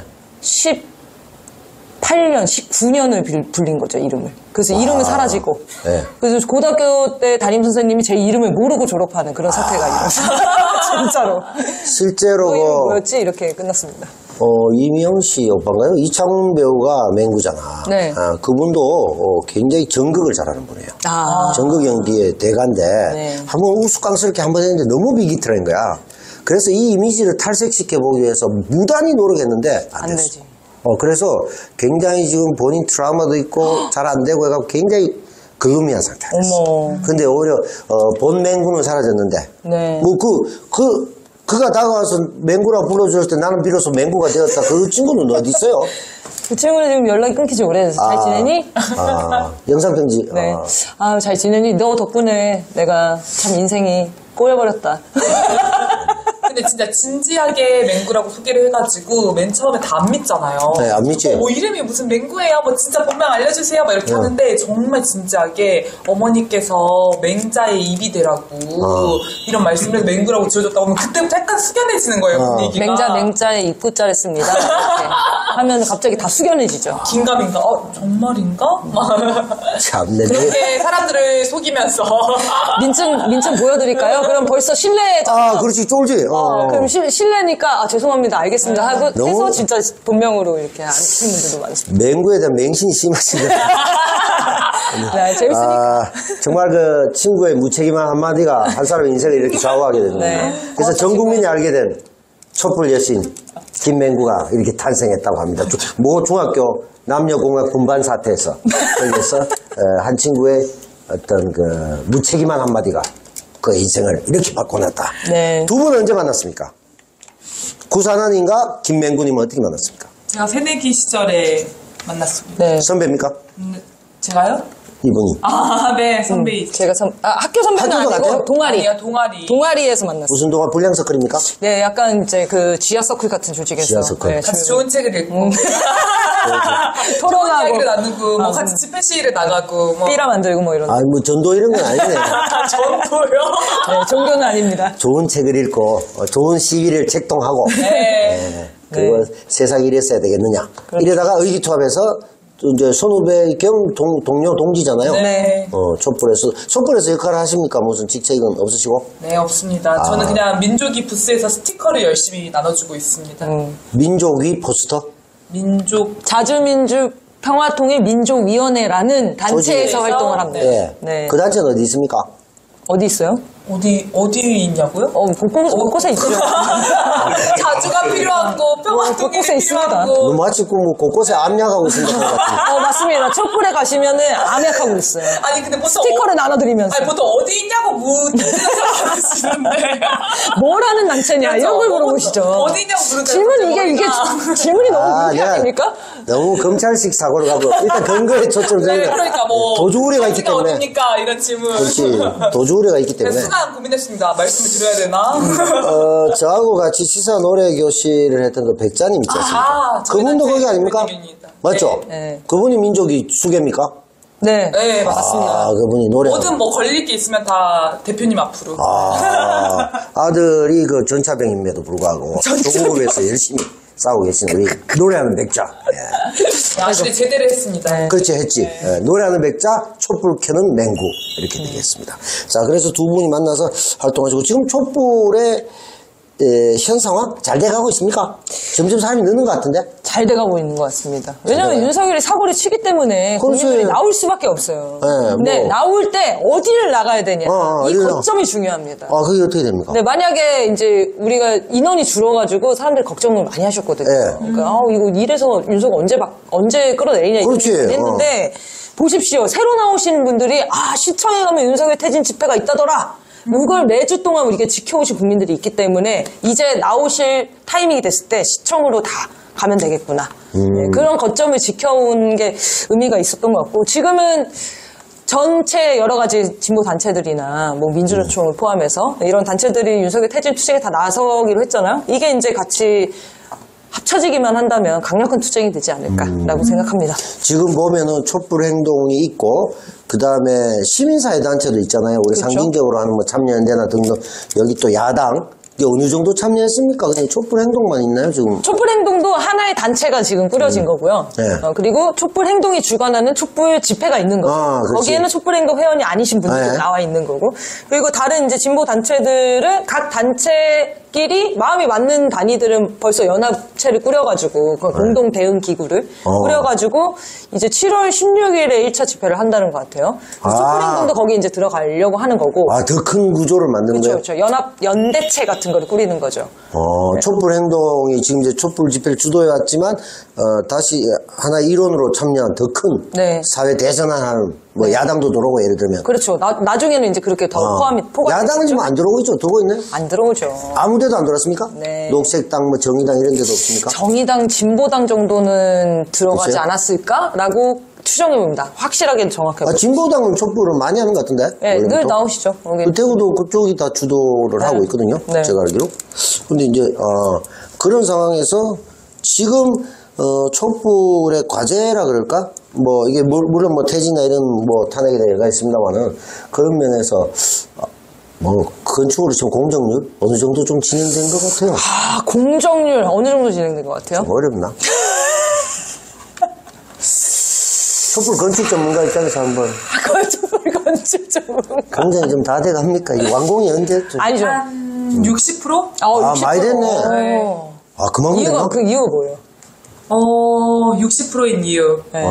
Speaker 2: 18년, 19년을 불린 거죠, 이름을. 그래서 이름은 사라지고.
Speaker 1: 네.
Speaker 2: 그래서 고등학교 때 담임 선생님이 제 이름을 모르고 졸업하는 그런 사태가 일어났어요. 진짜로.
Speaker 1: 실제로
Speaker 2: 너 이름 뭐였지? 이렇게 끝났습니다.
Speaker 1: 이미영 씨 오빠인가요? 이창훈 배우가 맹구잖아.
Speaker 2: 네.
Speaker 1: 그분도 굉장히 전극을 잘하는 분이에요. 전극 연기의 대가인데
Speaker 2: 네.
Speaker 1: 한번 우스꽝스럽게 한번 했는데 너무 비기트라는 거야. 그래서 이 이미지를 탈색시켜보기 위해서 무단히 노력했는데 안
Speaker 2: 안
Speaker 1: 됐어.
Speaker 2: 되지.
Speaker 1: 그래서 굉장히 지금 본인 트라우마도 있고 잘 안 되고 해갖고 굉장히 글루미한 상태가 됐어.
Speaker 2: 어머.
Speaker 1: 근데 오히려 본 맹구는 사라졌는데
Speaker 2: 네.
Speaker 1: 뭐 그가 다가와서 맹구라 불러줬을 때 나는 비로소 맹구가 되었다. 그 친구는 어디 있어요?
Speaker 2: 그 친구는 지금 연락이 끊긴 지 오래돼서 잘 지내니?
Speaker 1: 영상편지.
Speaker 2: 네. 잘 지내니? 너 덕분에 내가 참 인생이 꼬여버렸다.
Speaker 3: 근데 진짜 진지하게 맹구라고 소개를 해가지고 맨 처음에 다 안 믿잖아요.
Speaker 1: 네, 안 믿지.
Speaker 3: 뭐 이름이 무슨 맹구예요? 뭐 진짜 본명 알려주세요. 막 이렇게 하는데 정말 진지하게 어머니께서 맹자의 입이 되라고 이런 말씀을 해서 맹구라고 지어줬다고 하면 그때부터 약간 숙연해지는 거예요, 분위기가.
Speaker 2: 맹자의 입구자를 씁니다. 이렇게 하면 갑자기 다 숙연해지죠.
Speaker 3: 긴가민가? 정말인가?
Speaker 1: 참내.
Speaker 3: 그렇게 사람들을 속이면서
Speaker 2: 민증 보여드릴까요? 그럼 벌써 신뢰.
Speaker 1: 그렇지, 쫄지.
Speaker 2: 그럼 신뢰니까 죄송합니다, 알겠습니다 하고 해서 진짜 본명으로 이렇게 안 치는 분들도 많습니다.
Speaker 1: 맹구에 대한 맹신이 심하시네.
Speaker 2: 네, 재밌으니까.
Speaker 1: 정말 그 친구의 무책임한 한마디가 한 사람의 인생을 이렇게 좌우하게 되는 거예요.
Speaker 2: 네.
Speaker 1: 그래서 전 국민이 알게 된 촛불 여신 김맹구가 이렇게 탄생했다고 합니다. 모 중학교 남녀공학 분반 사태에서 거기에서 한 친구의 어떤 그 무책임한 한마디가 그 인생을 이렇게 바꿔놨다.
Speaker 2: 네.
Speaker 1: 두 분은 언제 만났습니까? 구산환인가 김맹구님은 어떻게 만났습니까?
Speaker 3: 제가 새내기 시절에 만났습니다.
Speaker 2: 네.
Speaker 1: 선배입니까?
Speaker 3: 제가요?
Speaker 1: 이분이.
Speaker 3: 네, 선배이죠.
Speaker 2: 제가 학교 선배는
Speaker 1: 학교도
Speaker 2: 아니고
Speaker 1: 같아요?
Speaker 2: 동아리.
Speaker 3: 아니요, 동아리.
Speaker 2: 동아리에서 만났어요.
Speaker 1: 무슨 동안 불량서클입니까?
Speaker 2: 네, 약간 이제 그 지하 서클 같은 조직에서.
Speaker 1: 지하 서클.
Speaker 2: 네,
Speaker 3: 같이 좋은 책을 읽고 좋은
Speaker 2: 토론하고
Speaker 3: 이야기를 나누고 뭐 같이 집회 시위를 나가고 뭐
Speaker 2: 삐라 만들고 뭐 이런.
Speaker 1: 뭐 전도 이런 건 아니네.
Speaker 3: 전도요?
Speaker 2: 네, 종교는 아닙니다.
Speaker 1: 좋은 책을 읽고 좋은 시위를 책동하고
Speaker 3: 네.
Speaker 1: 그리고 세상이 이랬어야 되겠느냐. 이러다가 의기투합해서 또 이제 선후배 겸 동료 동지잖아요.
Speaker 3: 네.
Speaker 1: 촛불에서 역할을 하십니까? 무슨 직책은 없으시고?
Speaker 3: 네, 없습니다. 저는 그냥 민족이 부스에서 스티커를 열심히 나눠주고 있습니다.
Speaker 1: 민족위 포스터?
Speaker 3: 민족
Speaker 2: 자주민주 평화통일 민족위원회라는 단체에서
Speaker 3: 조직에서?
Speaker 2: 활동을 합니다.
Speaker 1: 네.
Speaker 2: 네.
Speaker 1: 그 단체는 어디 있습니까?
Speaker 2: 어디 있어요?
Speaker 3: 어디 있냐고요?
Speaker 2: 곳곳에 있죠.
Speaker 3: 자주가 필요한 거, 평화통일이
Speaker 2: 곳곳에 있습니다.
Speaker 3: 필요한 거.
Speaker 1: 너 마치 뭐 곳곳에 암약하고 있는 것 같은데.
Speaker 2: 맞습니다. 촛불에 가시면은 암약하고 있어요.
Speaker 3: 아니 근데 보통
Speaker 2: 스티커를 나눠드리면서.
Speaker 3: 아니 보통 어디 있냐고 묻으시는데
Speaker 2: 뭘 하는 단체냐 이런 걸 물어보시죠.
Speaker 3: 어디 있냐고 물으니까
Speaker 2: 질문 이게 질문이 너무 불쾌
Speaker 1: 내가
Speaker 2: 아닙니까?
Speaker 1: 너무 검찰식 사고를 가고 일단 근거에 초점을
Speaker 3: 네,
Speaker 1: 저희가
Speaker 3: 그러니까 뭐
Speaker 1: 도주 우려가 있기
Speaker 3: 어디가
Speaker 1: 때문에.
Speaker 3: 어딥니까 이런 질문.
Speaker 1: 그렇지. 도주 우려가 있기 때문에.
Speaker 3: 순간 고민했습니다. 말씀을 드려야 되나?
Speaker 1: 저하고 같이 시사 노래 교실을 했던 그 백자님 있지 않습니까? 그분도 거기 아닙니까?
Speaker 3: 대표님입니다.
Speaker 1: 맞죠?
Speaker 2: 네.
Speaker 1: 그분이 민족이 수계입니까?
Speaker 2: 네.
Speaker 3: 네, 맞습니다.
Speaker 1: 그분이 노래.
Speaker 3: 뭐든 뭐 걸릴 게 있으면 다 대표님 앞으로.
Speaker 1: 아들이 그 전차병임에도 불구하고 조국에서 열심히 싸우고 계시는 우리 노래하는 백자. 예.
Speaker 3: 아시네 제대로 했습니다.
Speaker 1: 그렇지 했지. 예, 노래하는 백자, 촛불 켜는 맹구 이렇게 되겠습니다. 자, 그래서 두 분이 만나서 활동하시고 지금 촛불의 현 상황 잘 돼가고 있습니까? 점점 사람이 느는 것 같은데?
Speaker 2: 잘 돼가고 있는 것 같습니다. 왜냐면 윤석열이 사고를 치기 때문에
Speaker 1: 그렇지.
Speaker 2: 국민들이 나올 수밖에 없어요.
Speaker 1: 네,
Speaker 2: 근데
Speaker 1: 뭐.
Speaker 2: 나올 때 어디를 나가야 되냐. 이
Speaker 1: 어디를
Speaker 2: 거점이 중요합니다.
Speaker 1: 아, 그게 어떻게 됩니까?
Speaker 2: 네, 만약에 이제 우리가 인원이 줄어가지고 사람들이 걱정을 많이 하셨거든요.
Speaker 1: 네.
Speaker 2: 그러니까 이거 이래서 윤석 언제 끌어내리냐 이런
Speaker 1: 그렇지.
Speaker 2: 얘기를 했는데 보십시오. 새로 나오신 분들이 시청에 가면 윤석열 퇴진 집회가 있다더라. 이걸 매주 동안 우리가 지켜오신 국민들이 있기 때문에 이제 나오실 타이밍이 됐을 때 시청으로 다 가면 되겠구나. 네, 그런 거점을 지켜온 게 의미가 있었던 것 같고 지금은 전체 여러 가지 진보 단체들이나 뭐 민주노총을 포함해서 이런 단체들이 윤석열 퇴진 투쟁에 다 나서기로 했잖아요. 이게 이제 같이 합쳐지기만 한다면 강력한 투쟁이 되지 않을까라고 생각합니다.
Speaker 1: 지금 보면은 촛불 행동이 있고, 그 다음에 시민사회단체도 있잖아요. 우리
Speaker 2: 그렇죠.
Speaker 1: 상징적으로 하는 뭐 참여연대나 등등. 여기 또 야당. 이게 어느 정도 참여했습니까? 그냥 촛불 행동만 있나요, 지금?
Speaker 2: 촛불행동도 하나의 단체가 지금 꾸려진 거고요.
Speaker 1: 네.
Speaker 2: 그리고 촛불행동이 주관하는 촛불 집회가 있는 거죠.
Speaker 1: 아, 그렇지.
Speaker 2: 거기에는 촛불행동 회원이 아니신 분들도
Speaker 1: 네.
Speaker 2: 나와 있는 거고. 그리고 다른 이제 진보 단체들은 각 단체끼리 마음이 맞는 단위들은 벌써 연합체를 꾸려가지고 그 공동 대응 기구를 꾸려가지고 이제 7월 16일에 1차 집회를 한다는 것 같아요.
Speaker 1: 아.
Speaker 2: 촛불행동도 거기 이제 들어가려고 하는 거고.
Speaker 1: 아, 더 큰 구조를 만드는 거예요?
Speaker 2: 그렇죠. 연합 연대체 같은 거를 꾸리는 거죠.
Speaker 1: 촛불 행동이 지금 이제 촛불 집회를 주도해왔지만, 다시 하나의 일원으로 참여한 더 큰
Speaker 2: 네.
Speaker 1: 사회 대전환하는, 뭐 야당도 들어오고 예를 들면.
Speaker 2: 그렇죠. 나중에는 이제 그렇게 더 포괄.
Speaker 1: 야당은 지금 안 들어오고 있죠? 들어오고 있네?
Speaker 2: 안 들어오죠.
Speaker 1: 아무 데도 안 들어왔습니까?
Speaker 2: 네.
Speaker 1: 녹색당, 뭐 정의당 이런 데도 없습니까?
Speaker 2: 정의당, 진보당 정도는 들어가지
Speaker 1: 글쎄요?
Speaker 2: 않았을까라고 추정해봅니다. 확실하게 정확해요.
Speaker 1: 진보당은 촛불을 많이 하는 것 같은데?
Speaker 2: 네, 늘
Speaker 1: 원래부터?
Speaker 2: 나오시죠. 여기.
Speaker 1: 그 대구도 그쪽이 다 주도를 하고 있거든요.
Speaker 2: 네.
Speaker 1: 제가 알기로. 근데 이제, 그런 상황에서 지금, 촛불의 과제라 그럴까? 뭐, 이게, 물론 뭐, 퇴진이나 이런 뭐, 탄핵에 대해가 있습니다만은, 그런 면에서, 뭐, 건축으로 지금 공정률? 어느 정도 좀 진행된 것 같아요.
Speaker 2: 공정률 어느 정도 진행된 것 같아요?
Speaker 1: 어렵나? 촛불 건축 전문가 입장에서 한번
Speaker 2: 촛불 건축 전문가.
Speaker 1: 굉장히 좀 다 돼갑니까? 이 완공이 언제?
Speaker 2: 아니죠.
Speaker 3: 한 60%?
Speaker 2: 60%.
Speaker 1: 많이 됐네.
Speaker 2: 어.
Speaker 1: 그만큼 됐나?
Speaker 2: 그 이유가 뭐예요?
Speaker 3: 60%인 이유.
Speaker 2: 네.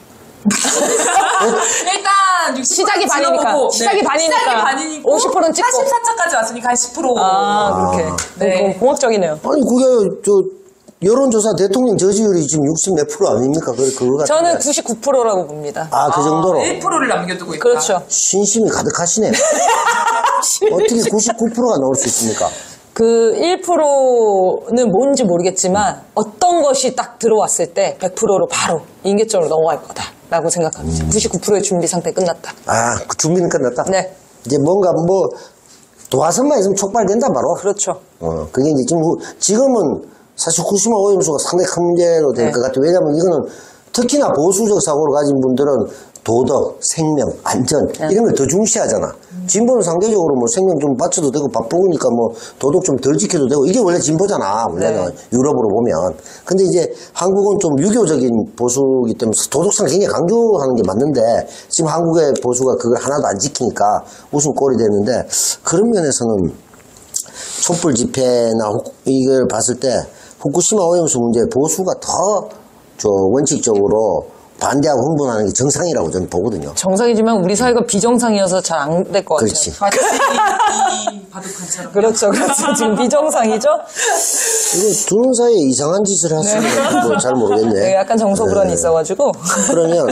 Speaker 3: 일단 60%
Speaker 2: 시작이 반이니까.
Speaker 3: 지나보고,
Speaker 2: 시작이 반이니까.
Speaker 3: 시작이 반이니까
Speaker 2: 50%는 찍고.
Speaker 3: 44차까지 왔으니까 한 10%.
Speaker 2: 그렇게.
Speaker 3: 네.
Speaker 2: 공학적이네요.
Speaker 1: 아니, 그게, 여론조사 대통령 저지율이 지금 60 몇 프로 아닙니까? 그거 같은데.
Speaker 2: 저는 99%라고 봅니다.
Speaker 1: 그 정도로.
Speaker 3: 1%를 남겨두고 있다.
Speaker 2: 그렇죠.
Speaker 1: 신심이 가득하시네. 어떻게 99%가 나올 수 있습니까?
Speaker 2: 그 1%는 뭔지 모르겠지만 어떤 것이 딱 들어왔을 때 100%로 바로 인계점으로 넘어갈 거다라고 생각합니다. 99%의 준비 상태 끝났다.
Speaker 1: 그 준비는 끝났다?
Speaker 2: 네.
Speaker 1: 이제 뭔가 도화선만 있으면 촉발된다, 바로.
Speaker 2: 그렇죠.
Speaker 1: 그게 이제 지금은 사실 후쿠시마 오염수가 상당히 큰 문제로 될 것 같아요. 왜냐면 이거는 특히나 보수적 사고를 가진 분들은 도덕, 생명, 안전 이런 걸 더 중시하잖아. 진보는 상대적으로 뭐 생명 좀 바쳐도 되고 바쁘니까 뭐 도덕 좀 덜 지켜도 되고 이게 원래 진보잖아. 원래는 유럽으로 보면. 근데 이제 한국은 좀 유교적인 보수이기 때문에 도덕성을 굉장히 강조하는 게 맞는데 지금 한국의 보수가 그걸 하나도 안 지키니까 웃음꼴이 되는데 그런 면에서는 촛불 집회나 이걸 봤을 때 후쿠시마 오염수 문제 보수가 더 원칙적으로 반대하고 흥분하는 게 정상이라고 저는 보거든요.
Speaker 2: 정상이지만 우리 사회가 비정상이어서 잘 안 될 것 같아요.
Speaker 1: 그렇지.
Speaker 3: 마치 이 바둑판처럼.
Speaker 2: 그렇죠. 지금 비정상이죠?
Speaker 1: 이거 두 놈 사이에 이상한 짓을 했으면 잘 모르겠네.
Speaker 2: 네, 약간 정서 불안이 있어가지고.
Speaker 1: 그러면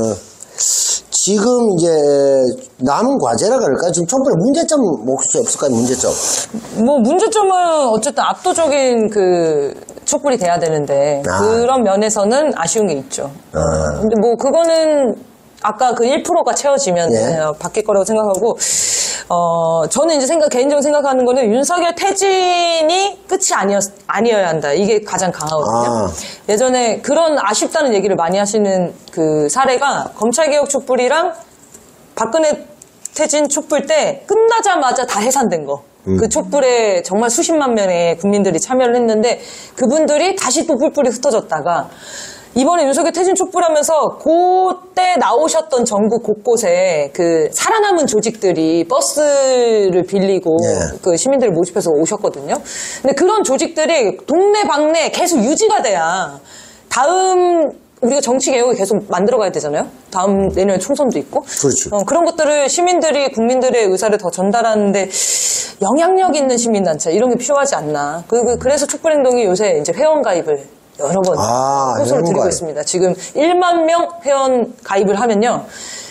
Speaker 1: 지금 이제 남은 과제라 그럴까? 지금 촛불에 문제점 혹시 없을까요? 문제점.
Speaker 2: 뭐 문제점은 어쨌든 압도적인 그 촛불이 돼야 되는데 그런 면에서는 아쉬운 게 있죠. 근데 뭐 그거는 아까 그 1%가 채워지면 바뀔 거라고 생각하고 저는 이제 개인적으로 생각하는 거는 윤석열 퇴진이 끝이 아니어야 한다. 이게 가장 강하거든요. 예전에 그런 아쉽다는 얘기를 많이 하시는 그 사례가 검찰개혁 촛불이랑 박근혜 퇴진 촛불 때 끝나자마자 다 해산된 거. 그 촛불에 정말 수십만 명의 국민들이 참여를 했는데 그분들이 다시 또 뿔뿔이 흩어졌다가 이번에 윤석열 퇴진 촛불하면서 그때 나오셨던 전국 곳곳에 그 살아남은 조직들이 버스를 빌리고
Speaker 1: 네.
Speaker 2: 그 시민들을 모집해서 오셨거든요. 근데 그런 조직들이 동네방네 계속 유지가 돼야 다음 우리가 정치 개혁을 계속 만들어가야 되잖아요. 다음 내년에 총선도 있고.
Speaker 1: 그렇죠.
Speaker 2: 그런 것들을 시민들이 국민들의 의사를 더 전달하는데 영향력 있는 시민단체 이런 게 필요하지 않나. 그래서 촛불행동이 요새 이제 회원 가입을 여러 번 호소를 드리고
Speaker 1: 가입.
Speaker 2: 있습니다. 지금 1만 명 회원 가입을 하면요.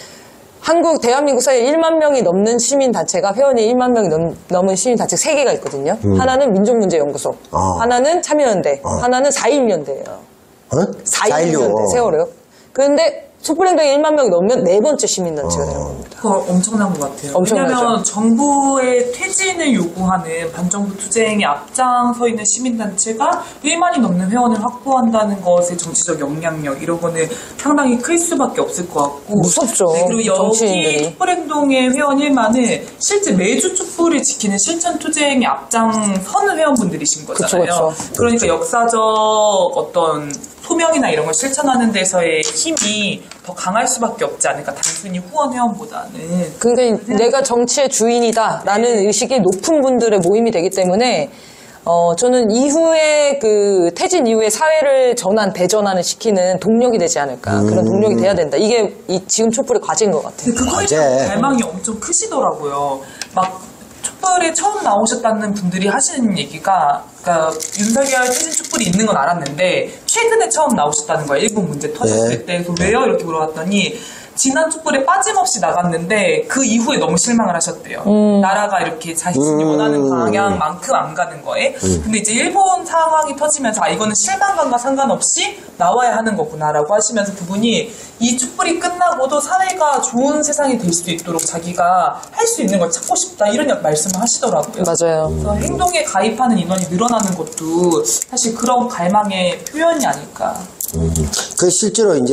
Speaker 2: 대한민국 사이에 1만 명이 넘는 시민단체가 회원이 1만 명이 넘은 시민단체 3개가 있거든요. 하나는 민족문제연구소, 하나는 참여연대, 하나는 4.16연대예요.
Speaker 1: 어?
Speaker 2: 4.16연대 세월호요. 그런데 촛불행동이 1만 명이 넘으면 4번째 시민단체가 되는 겁니다.
Speaker 3: 그거 엄청난 것 같아요.
Speaker 2: 엄청나죠.
Speaker 3: 왜냐하면 정부의 퇴진을 요구하는 반정부 투쟁에 앞장서 있는 시민단체가 1만이 넘는 회원을 확보한다는 것의 정치적 영향력 이런 거는 상당히 클 수밖에 없을 것 같고
Speaker 2: 무섭죠.
Speaker 3: 네, 그리고 여기
Speaker 2: 정치인들이.
Speaker 3: 촛불행동의 회원 1만은 실제 매주 촛불을 지키는 실천 투쟁에 앞장서는 회원분들이신 거잖아요.
Speaker 2: 그쵸.
Speaker 3: 그러니까 역사적 어떤 소명이나 이런 걸 실천하는 데서의 힘이 더 강할 수밖에 없지 않을까. 단순히 후원 회원보다는.
Speaker 2: 그러니까 내가 정치의 주인이다라는 의식이 높은 분들의 모임이 되기 때문에 저는 이후에 그 퇴진 이후에 사회를 대전환을 시키는 동력이 되지 않을까. 그런 동력이 돼야 된다. 이게 지금 촛불의 과제인 것 같아요.
Speaker 3: 근데 그거에 대한 갈망이 엄청 크시더라고요. 막 촛불에 처음 나오셨다는 분들이 하시는 얘기가 그러니까 윤석열 퇴진 촛불이 있는 건 알았는데 최근에 처음 나오셨다는 거예요. 일본 문제 터졌을 때. 그래서 왜요? 이렇게 물어봤더니 지난 촛불에 빠짐없이 나갔는데 그 이후에 너무 실망을 하셨대요. 나라가 이렇게 자신이 원하는 방향만큼 안 가는 거에. 근데 이제 일본 상황이 터지면서 이거는 실망감과 상관없이 나와야 하는 거구나라고 하시면서 그분이 이 촛불이 끝나고도 사회가 좋은 세상이 될 수 있도록 자기가 할 수 있는 걸 찾고 싶다 이런 말씀을 하시더라고요.
Speaker 2: 맞아요.
Speaker 3: 그래서 행동에 가입하는 인원이 늘어나는 것도 사실 그런 갈망의 표현이 아닐까.
Speaker 1: 그 실제로 이제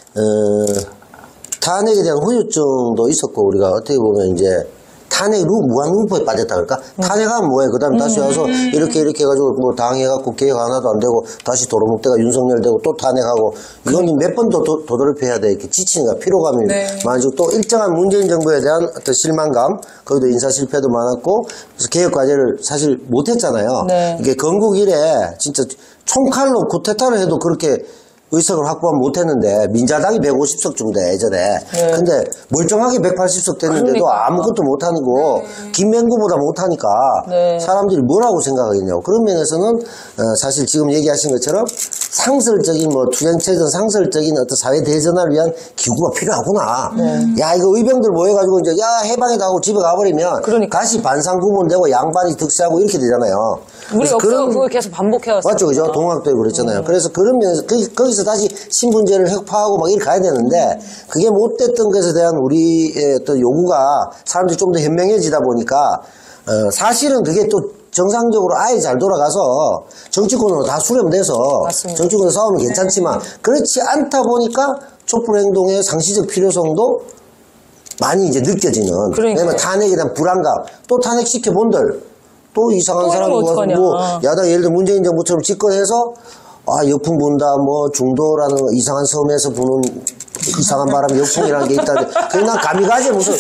Speaker 1: 탄핵에 대한 후유증도 있었고 우리가 어떻게 보면 이제 탄핵 무한 루프에 빠졌다 그럴까? 탄핵하면 뭐해? 그 다음에 다시 와서 이렇게 해가지고 뭐 당해갖고 계획 하나도 안 되고 다시 도로묵대가 윤석열 되고 또 탄핵하고 이건 몇 번 더 도돌입해야 돼. 이렇게 지치니까 피로감이 많아지고 또 일정한 문재인 정부에 대한 어떤 실망감 거기도 인사 실패도 많았고 그래서 개혁 과제를 사실 못했잖아요.
Speaker 2: 네.
Speaker 1: 이게 건국 이래 진짜 총칼로 쿠데타를 해도 그렇게 의석을 확보하면 못했는데 민자당이 150석 돼 예전에. 근데 멀쩡하게 180석 됐는데도
Speaker 2: 그러니까.
Speaker 1: 아무것도 못하고 김맹구보다 못하니까 사람들이 뭐라고 생각하겠냐고. 그런 면에서는 사실 지금 얘기하신 것처럼 상설적인 뭐 투쟁체전 상설적인 어떤 사회 대전화를 위한 기구가 필요하구나. 야 이거 의병들 모여가지고 이제 야 해방이다 하고 집에 가버리면 다시 반상구분되고 양반이 득세하고 이렇게 되잖아요.
Speaker 2: 우리 역사가 그걸 계속 반복해왔어요.
Speaker 1: 맞죠, 그죠? 동학도 그랬잖아요. 그래서 그런 면에서 거기서 다시 신분제를 획파하고 막 이렇게 가야 되는데 그게 못 됐던 것에 대한 우리의 어떤 요구가 사람들이 좀 더 현명해지다 보니까 사실은 그게 또 정상적으로 아예 잘 돌아가서 정치권으로 다 수렴돼서 정치권에서 싸우면 괜찮지만 그렇지 않다 보니까 촛불 행동의 상시적 필요성도 많이 이제 느껴지는. 왜냐면 탄핵에 대한 불안감 또 탄핵시켜 본들 또 이상한 사람이 와서 뭐 야당 예를 들어 문재인 정부처럼 집권해서 역풍 분다 뭐 중도라는 이상한 섬에서 부는 이상한 바람 역풍이라는 게 있다. 그냥 감이 가지 무슨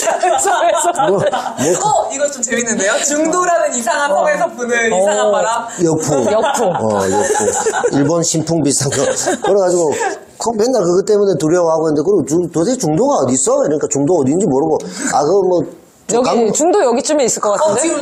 Speaker 3: 이거 좀 재밌는데요? 중도라는 이상한 섬에서 부는 이상한 바람
Speaker 1: 역풍 일본 신풍 비슷한 거 그래가지고 맨날 그것 때문에 두려워하고 있는데 그리고 도대체 중도가 어디 있어? 그러니까 중도 어딘지 모르고 그거 뭐
Speaker 2: 여기 중도 여기쯤에 있을 것 같은데.
Speaker 3: 지금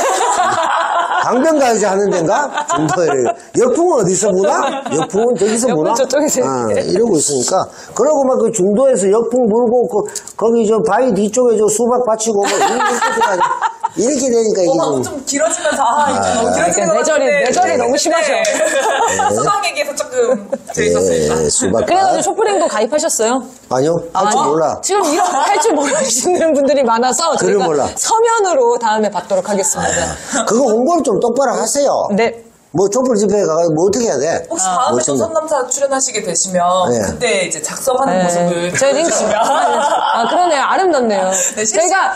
Speaker 1: 강변 가야지 하는 데인가? 중도에 역풍은 어디서 부나? 역풍은 저기서 부나?
Speaker 2: 저쪽에서
Speaker 1: 이러고 있으니까 그러고 막 그 중도에서 역풍 불고 거기 저 바위 뒤쪽에 저 수박 받치고 뭐 이렇게 되니까 이게
Speaker 3: 좀 길어지면서 이제 너무 길어지는 것
Speaker 2: 내절이 너무 심하죠.
Speaker 3: 수박 얘기에서 조금 재밌었습니다.
Speaker 1: 수박.
Speaker 2: 그래가지고 촛불행동 가입하셨어요?
Speaker 1: 아니요, 할 줄 몰라.
Speaker 2: 지금 이런 할 줄 모르시는 분들이 많아서 저희가
Speaker 1: 몰라.
Speaker 2: 서면으로 다음에 받도록 하겠습니다.
Speaker 1: 그거 홍보를 좀 똑바로 하세요.
Speaker 2: 네.
Speaker 1: 뭐 촛불 집회에 가서 뭐 어떻게 해야 돼?
Speaker 3: 혹시 다음에 또
Speaker 1: 멋있는.
Speaker 3: 선남사 출연하시게 되시면
Speaker 1: 네.
Speaker 3: 그때 이제 작성하는 모습을
Speaker 2: 제 링크.
Speaker 3: 보여주시면
Speaker 2: 아, 그러네요. 아름답네요.
Speaker 3: 네,
Speaker 2: 저희가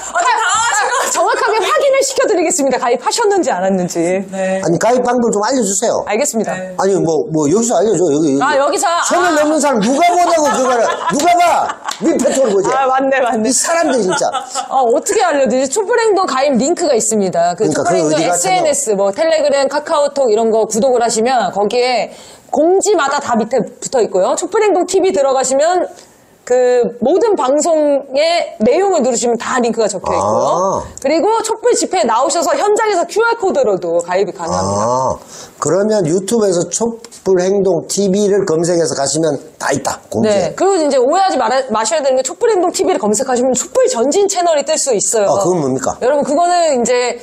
Speaker 2: 정확하게 확인을 시켜드리겠습니다. 가입하셨는지 안 했는지.
Speaker 3: 네.
Speaker 1: 아니 가입 방법 좀 알려주세요.
Speaker 2: 알겠습니다.
Speaker 3: 네.
Speaker 1: 아니 뭐 여기서 알려줘. 여기.
Speaker 2: 아, 여기서.
Speaker 1: 손을 넘는 사람 누가 보냐고 그거를 누가 봐? 민폐토를 보지.
Speaker 2: 아, 맞네.
Speaker 1: 이 사람들 진짜.
Speaker 2: 어떻게 알려드리지? 촛불행동 가입 링크가 있습니다. 그
Speaker 1: 그러니까
Speaker 2: 촛불행동
Speaker 1: 그거 어디가
Speaker 2: SNS, 뭐 텔레그램, 카카오톡 이런 거 구독을 하시면 거기에 공지마다 다 밑에 붙어 있고요. 촛불행동 TV 들어가시면 그 모든 방송의 내용을 누르시면 다 링크가 적혀 있고요.
Speaker 1: 아.
Speaker 2: 그리고 촛불 집회에 나오셔서 현장에서 QR코드로도 가입이 가능합니다.
Speaker 1: 아, 그러면 유튜브에서 촛불 행동 TV를 검색해서 가시면 다 있다. 공지에.
Speaker 2: 네. 그리고 이제 오해하지 마셔야 되는 게 촛불행동 TV를 검색하시면 촛불 전진 채널이 뜰 수 있어요.
Speaker 1: 아, 그건 뭡니까?
Speaker 2: 여러분, 그거는 이제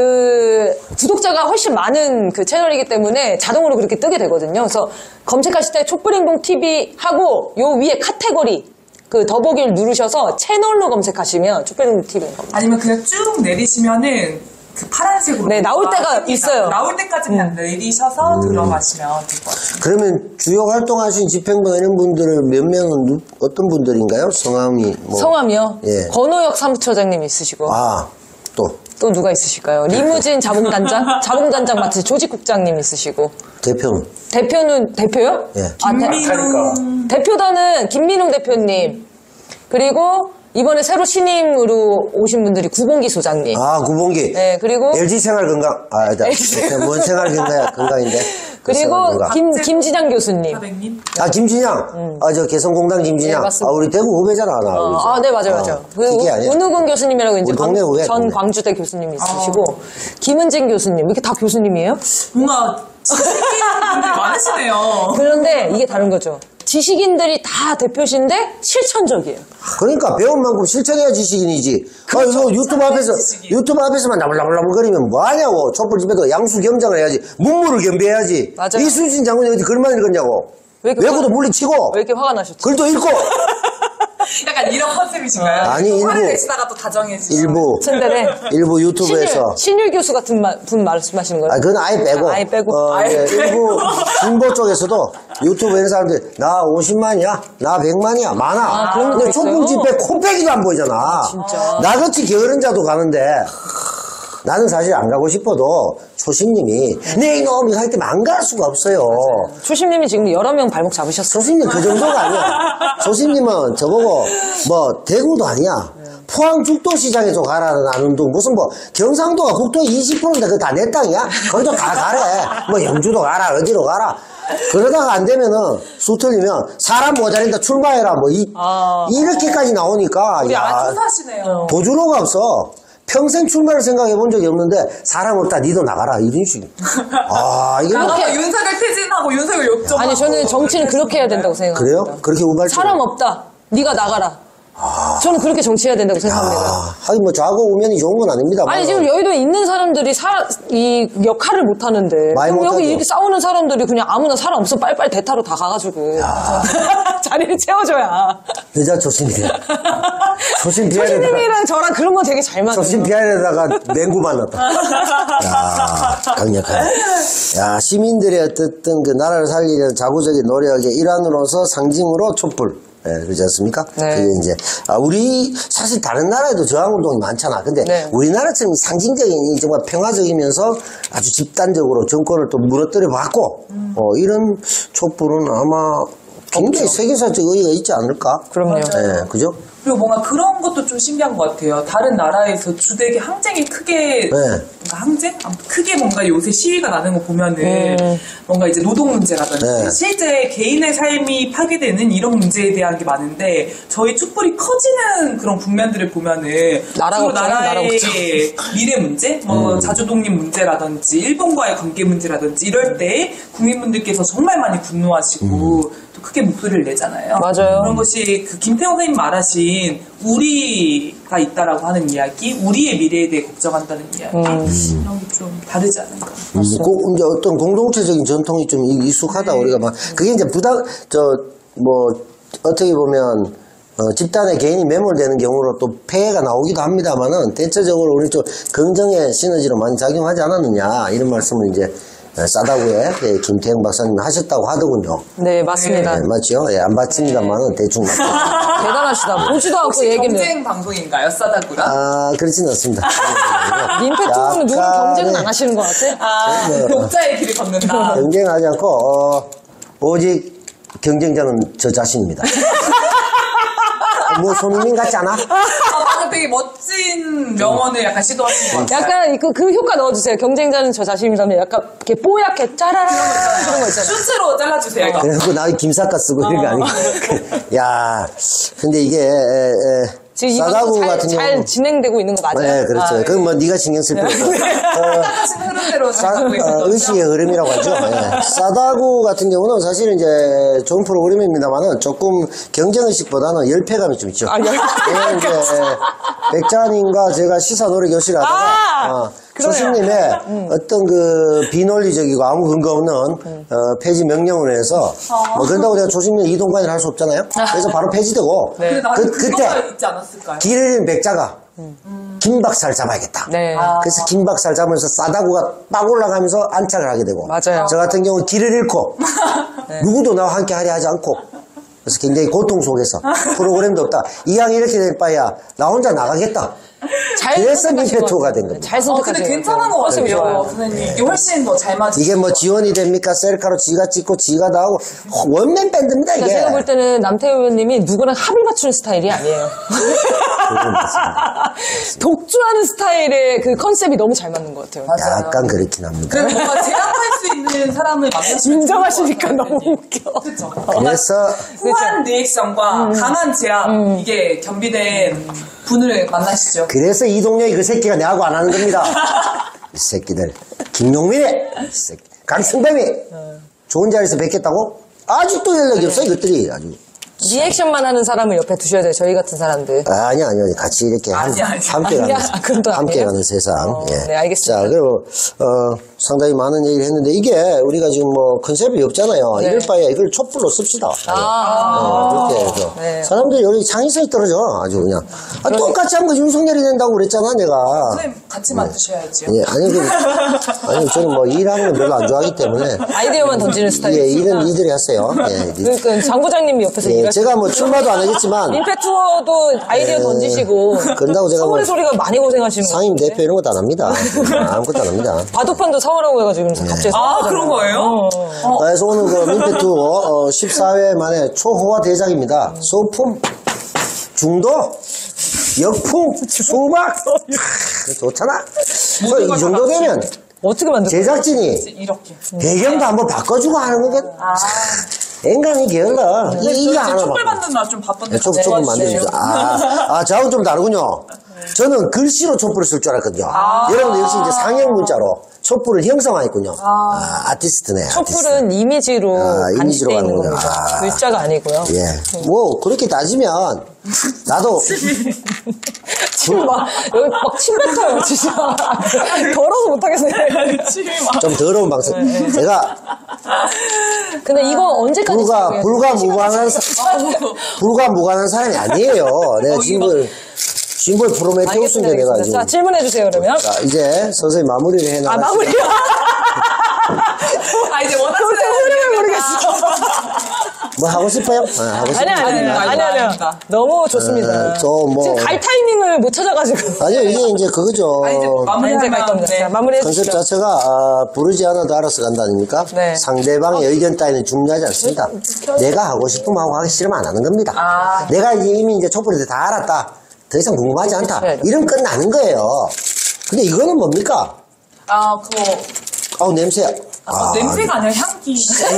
Speaker 2: 그 구독자가 훨씬 많은 그 채널이기 때문에 자동으로 그렇게 뜨게 되거든요. 그래서 검색하실 때 촛불행동 TV 하고 요 위에 카테고리 그 더보기를 누르셔서 채널로 검색하시면 촛불행동 TV인 겁니다.
Speaker 3: 아니면 그냥 쭉 내리시면은 그 파란색으로
Speaker 2: 네, 나올 때가
Speaker 3: 뜹니다.
Speaker 2: 있어요.
Speaker 3: 나올 때까지 그냥 내리셔서 들어가시면 될 것 같아요.
Speaker 1: 그러면 주요 활동하신 집행부 이런 분들을 몇 명은 어떤 분들인가요? 성함이 뭐.
Speaker 2: 성함이요?
Speaker 1: 예.
Speaker 2: 권호혁 사무처장님 있으시고
Speaker 1: 아, 또
Speaker 2: 또 누가 있으실까요? 리무진 자봉단장? 자봉단장 맡으신 조직국장님 있으시고
Speaker 1: 대표는.
Speaker 2: 대표는 대표요?
Speaker 1: 예.
Speaker 3: 김민웅
Speaker 2: 대표단은 김민웅 대표님 그리고 이번에 새로 신임으로 오신 분들이 구봉기 소장님.
Speaker 1: 아, 구봉기.
Speaker 2: 네, 그리고
Speaker 1: LG 생활 건강. 아, 아니다.
Speaker 2: LG
Speaker 1: 뭔 생활 건강인데.
Speaker 2: 그리고
Speaker 1: 생활 건강.
Speaker 2: 김진양 교수님.
Speaker 3: 사백님
Speaker 1: 아, 김진양. 아, 저 개성공단 김진양.
Speaker 2: 네, 맞습니다.
Speaker 1: 아, 우리 대구 후배잖아. 나.
Speaker 2: 네, 맞아요. 그리고
Speaker 1: 기계 아니야?
Speaker 2: 은우근 교수님이라고 이제
Speaker 1: 우리 동네 후배,
Speaker 2: 전
Speaker 1: 동네.
Speaker 2: 광주대 교수님 있으시고 김은진 교수님 이렇게 다 교수님이에요?
Speaker 3: 뭔가 지식인분들이 많으시네요.
Speaker 2: 그런데 이게 다른 거죠. 지식인들이 다 대표신데 실천적이에요.
Speaker 1: 그러니까 배운 만큼 실천해야 지식인이지. 아, 이거 유튜브 앞에서만 나불나불나불거리면 뭐하냐고. 촛불 집에도 양수 겸장을 해야지. 문무를 겸비해야지.
Speaker 2: 맞아요.
Speaker 1: 이순신 장군이 어디 글만 읽었냐고.
Speaker 2: 왜 이렇게
Speaker 1: 외고도 물리치고
Speaker 2: 왜 이렇게 화가 나셨죠?
Speaker 1: 글도 읽고.
Speaker 3: 약간 이런 컨셉이신가요?
Speaker 1: 아니,
Speaker 3: 화를
Speaker 1: 일부.
Speaker 3: 내시다가 또 다정해지고
Speaker 2: 츤데레.
Speaker 1: 유튜브에서.
Speaker 2: 신율 교수 같은 분 말씀하시는 거예요?
Speaker 1: 아, 그건 아예 빼고.
Speaker 2: 아예 빼고.
Speaker 1: 이제 일부 진보 쪽에서도 유튜브 하는 사람들, 나 50만이야? 나 100만이야? 많아.
Speaker 2: 그런 분들
Speaker 1: 근데 촛불
Speaker 2: 있어요?
Speaker 1: 집회 콤빼기도 안 보이잖아.
Speaker 2: 진짜.
Speaker 1: 나같이 게으른 자도 가는데, 나는 사실 안 가고 싶어도 초심님이 네 이놈이 할 때만 안 갈 수가 없어요.
Speaker 2: 초심님이 지금 여러 명 발목 잡으셨어요.
Speaker 1: 초심님 그 정도가 아니야. 초심님은 저보고 뭐 대구도 아니야. 포항 죽도시장에서 가라는 운동 무슨 뭐 경상도가 국토의 20%인데 그거 다 내 땅이야? 거기도 가래. 뭐 영주도 가라 어디로 가라. 그러다가 안 되면은 수 틀리면 사람 모자란다 출마해라 뭐 이렇게까지 나오니까
Speaker 3: 우리
Speaker 1: 야,
Speaker 3: 아주 사시네요.
Speaker 1: 도주로가 없어. 평생 출마를 생각해 본 적이 없는데 사람 없다 니도 나가라 이런 식. 아 이게 뭐-
Speaker 3: 나가서 윤석열 퇴진하고 윤석열 욕좀
Speaker 2: 아니 저는 정치는 그렇게 해야 된다고 생각합니다.
Speaker 1: 그래요? 그렇게 우발적.
Speaker 2: 사람 없다. 네가 나가라. 저는 그렇게 정치해야 된다고 생각합니다.
Speaker 1: 하긴 뭐 좌고 우면이 좋은 건 아닙니다.
Speaker 2: 아니 지금 여의도에 있는 사람들이 이 역할을 못 하는데
Speaker 1: 많이
Speaker 2: 그럼
Speaker 1: 못하죠.
Speaker 2: 여기 이렇게 싸우는 사람들이 그냥 아무나 사람 없으면 빨리빨리 대타로 다 가가지고 자리를 채워줘야.
Speaker 1: 여자 조심해. 조심 비하에다가
Speaker 2: 초심님이랑 저랑 그런 거 되게 잘 맞아요.
Speaker 1: 조심 비하에다가 맹구 만났다. 야 강력하네. 야 시민들의 어쨌든 그 나라를 살리려는 자구적인 노력의 일환으로서 상징으로 촛불. 예, 그렇지 않습니까?
Speaker 2: 네.
Speaker 1: 그게 이제, 우리, 사실 다른 나라에도 저항운동이 많잖아. 근데
Speaker 2: 네.
Speaker 1: 우리나라처럼 상징적인, 정말 평화적이면서 아주 집단적으로 정권을 또 무너뜨려 봤고, 이런 촛불은 아마 굉장히 세계사적 의의가 있지 않을까?
Speaker 2: 그럼요.
Speaker 1: 예, 그죠?
Speaker 3: 그리고 뭔가 그런 것도 좀 신기한 것 같아요. 다른 나라에서 주되게 항쟁이 크게 뭔가 항쟁? 아무튼 크게 뭔가 요새 시위가 나는 거 보면은 뭔가 이제 노동 문제라든지
Speaker 1: 네.
Speaker 3: 실제 개인의 삶이 파괴되는 이런 문제에 대한 게 많은데 저희 촛불이 커지는 그런 국면들을 보면은
Speaker 2: 나라가
Speaker 3: 주로
Speaker 2: 없잖아요, 나라가
Speaker 3: 나라의
Speaker 2: 없죠.
Speaker 3: 미래 문제, 뭐 자주독립 문제라든지 일본과의 관계 문제라든지 이럴 때 국민분들께서 정말 많이 분노하시고 또 크게 목소리를 내잖아요.
Speaker 2: 맞아요.
Speaker 3: 그런 것이 그 김태형 선생님 말하신 우리가 있다라고 하는 이야기, 우리의 미래에 대해 걱정한다는 이야기 이런 게 좀 다르지 않은가.
Speaker 1: 이제 어떤 공동체적인 전통이 좀 익숙하다 우리가 막 그게 이제 어떻게 보면 집단의 개인이 매몰되는 경우로 또 폐해가 나오기도 합니다만은 대체적으로 우리 좀 긍정의 시너지로 많이 작용하지 않았느냐 이런 말씀을 이제 싸다구에 김태형 박사님 하셨다고 하더군요.
Speaker 2: 네, 맞습니다.
Speaker 1: 네, 맞죠? 예, 안 받습니다만은 대충 맞죠.
Speaker 2: 대단하시다. 보지도 않고
Speaker 3: 혹시
Speaker 2: 얘기를.
Speaker 3: 경쟁 방송인가요, 싸다구랑?
Speaker 1: 아, 그렇진 않습니다.
Speaker 2: 민폐투는 누구 경쟁은 안 하시는 것 같아?
Speaker 3: 아, 독자의 길을 걷는다.
Speaker 1: 경쟁하지 않고, 오직 경쟁자는 저 자신입니다. 뭐, 손흥민 같지 않아?
Speaker 3: 방금 되게 멋진 명언을 약간 시도하신 것 같아요.
Speaker 2: 약간 그 효과 넣어주세요. 경쟁자는 저 자신이라면 약간 이렇게 뽀얗게 짜라라 그런 거 있잖아요.
Speaker 3: 슈트로 잘라주세요, 이거.
Speaker 1: 그래갖고 나 김사과 쓰고 이런 거 아니고. 야, 근데 이게,
Speaker 2: 지금 이거
Speaker 1: 싸다구 같은
Speaker 2: 잘
Speaker 1: 경우는.
Speaker 2: 진행되고 있는 거 맞아요?
Speaker 1: 네, 그렇죠.
Speaker 2: 아,
Speaker 1: 그건 뭐 네가 신경 쓸 필요 없고.
Speaker 3: 하신 흐름대로 잘 가고 있는 거죠.
Speaker 1: 의식의 흐름이라고 하죠. 예. 싸다구 같은 경우는 사실은 이제 좋은 프로그램입니다만은 조금 경쟁의식보다는 열패감이 좀 있죠. 왜냐면 이제 백자님과 제가 시사 노래 교실을 하다가 교수님의 어떤 그 비논리적이고 아무 근거 없는 폐지 명령을 해서 뭐 그런다고 내가 조심히 이동관을 할 수 없잖아요. 그래서 바로 폐지되고
Speaker 3: 근데 나는
Speaker 1: 그때
Speaker 3: 그거가 있지 않았을까요?
Speaker 1: 길을 잃은 백자가 김 박사를 잡아야겠다.
Speaker 2: 네.
Speaker 1: 그래서 김 박사를 잡으면서 싸다구가 딱 올라가면서 안착을 하게 되고
Speaker 2: 맞아요.
Speaker 1: 저 같은 경우는 길을 잃고 누구도 나와 함께 하려 하지 않고 그래서 굉장히 고통 속에서 프로그램도 없다. 이왕 이렇게 될 바에야 나 혼자 나가겠다.
Speaker 2: 잘
Speaker 1: 그래서
Speaker 2: 선택하신
Speaker 1: 민폐2가
Speaker 2: 것
Speaker 1: 된
Speaker 2: 같아요.
Speaker 1: 겁니다.
Speaker 2: 잘 선택하신
Speaker 3: 근데
Speaker 2: 것
Speaker 3: 괜찮은
Speaker 2: 같아요.
Speaker 3: 것
Speaker 2: 컨셉이
Speaker 3: 같아요,
Speaker 2: 좋아요.
Speaker 3: 선생님. 이게 훨씬 더 잘 맞으시죠.
Speaker 1: 이게 뭐 지원이 됩니까? 셀카로 지가 찍고 지가 다 하고 원맨 밴드입니다 이게.
Speaker 2: 그러니까 제가 볼 때는 남태호 의원님이 누구랑 합을 맞추는 스타일이 아니에요. 독주하는 스타일의 그 컨셉이 너무 잘 맞는 것 같아요.
Speaker 1: 약간 그렇긴 합니다.
Speaker 3: 그래서 뭔가 제압할 수 있는 사람을 만나시면
Speaker 2: 인정하시니까 너무 웃겨.
Speaker 3: 그렇죠.
Speaker 1: 그래서
Speaker 3: 후한 리액션과 강한 제압 이게 겸비된 분을 만나시죠.
Speaker 1: 그래서 이동영이 그 새끼가 내하고 안 하는 겁니다. 이 새끼들. 김용민이, 이 새끼. 강승범이 좋은 자리에서 뵙겠다고? 아직도 연락이 없어, 이것들이. 아주.
Speaker 2: 리액션만 하는 사람을 옆에 두셔야 돼요. 저희 같은 사람들.
Speaker 1: 아니. 같이 이렇게 함께
Speaker 2: 아니야. 그건 또
Speaker 1: 함께
Speaker 2: 아니에요?
Speaker 1: 가는 세상. 예.
Speaker 2: 네, 알겠습니다.
Speaker 1: 자, 그리고, 상당히 많은 얘기를 했는데, 이게 우리가 지금 뭐 컨셉이 없잖아요.
Speaker 2: 네.
Speaker 1: 이럴 바에 이걸 촛불로 씁시다. 그렇게 해서.
Speaker 2: 네.
Speaker 1: 사람들이 여기 창의성이 떨어져. 아주 그냥. 똑같이 한 거 윤석열이 된다고 그랬잖아, 내가.
Speaker 3: 선생님 같이 만드셔야죠.
Speaker 1: 예, 아니, 저는 뭐 일하는 건 별로 안 좋아하기 때문에.
Speaker 2: 아이디어만 던지는
Speaker 1: 예,
Speaker 2: 스타일이에요.
Speaker 1: 일은 이들이 하세요. 예,
Speaker 2: 그러니까 장 부장님이 옆에서
Speaker 1: 예,
Speaker 2: 일하시고
Speaker 1: 제가 뭐 출마도 안 하겠지만.
Speaker 2: 민폐 투어도 아이디어 던지시고
Speaker 1: 그런다고 제가 뭐
Speaker 2: 서울의 소리가 많이 고생하시는 거예요.
Speaker 1: 상임 대표 이런 것도 안 합니다. 아무것도 안 합니다.
Speaker 2: 바둑판도 사오라고 해가지고 갑자기
Speaker 3: 아, 그런 거예요?
Speaker 1: 그래서 오늘 그 민폐투어 14회 만에 초호화 대작입니다. 소품, 중도, 역풍, 수박. 좋잖아. 이 정도 되면
Speaker 2: 어떻게 만들까?
Speaker 1: 제작진이
Speaker 3: 이렇게.
Speaker 1: 배경도 한번 바꿔주고 하는 거겠. 앵간히 게을러. 이거
Speaker 3: 지금
Speaker 1: 하나
Speaker 3: 촛불 만드느라 좀 바쁜데.
Speaker 1: 촛불 만드시죠. 저하고는 좀 다르군요. 저는 글씨로 촛불을 쓸 줄 알았거든요. 여러분들 역시 이제 상형 문자로 촛불을 형성하였군요. 아티스트네.
Speaker 2: 촛불은 이미지로
Speaker 1: 이미지로
Speaker 2: 간직되어 있는
Speaker 1: 가는군요.
Speaker 2: 겁니다. 글자가 아니고요.
Speaker 1: 예. 뭐, 그렇게 따지면, 나도,
Speaker 2: 침 막, 여기 막 침 뱉어요, 진짜. 더러워서 못하겠어요.
Speaker 1: 좀 더러운 방송. 제가,
Speaker 2: 근데 이거 언제까지
Speaker 1: 불과 무관한 사람이 아니에요. 내가 진볼 프로메테우스인데 내가 지금.
Speaker 2: 자, 질문해주세요, 그러면.
Speaker 1: 자, 이제 서서히 마무리를 해놔.
Speaker 2: 마무리야.
Speaker 3: 이제 원하시는
Speaker 2: 흐름을 모르겠어.
Speaker 1: 뭐 하고 싶어요? 하고 싶어요.
Speaker 2: 아니요. 너무 좋습니다.
Speaker 1: 뭐.
Speaker 2: 지금 갈 타이밍을 못 찾아가지고.
Speaker 1: 아니요, 이게 이제 그거죠.
Speaker 3: 이제
Speaker 2: 이제 갈 겁니다. 자, 마무리해
Speaker 1: 컨셉
Speaker 2: 주시죠.
Speaker 1: 자체가 부르지 않아도 알아서 간다 아닙니까?
Speaker 2: 네.
Speaker 1: 상대방의 의견 따위는 중요하지 않습니다. 내가 하고 싶으면 하고 하기 싫으면 안 하는 겁니다. 내가 이미 이제 촛불에 다 알았다. 더 이상 궁금하지 않다.
Speaker 2: 그렇죠.
Speaker 1: 이러면 끝나는 거예요. 근데 이거는 뭡니까?
Speaker 3: 그거.
Speaker 1: 아우, 냄새.
Speaker 3: 냄새가 아니라 향기.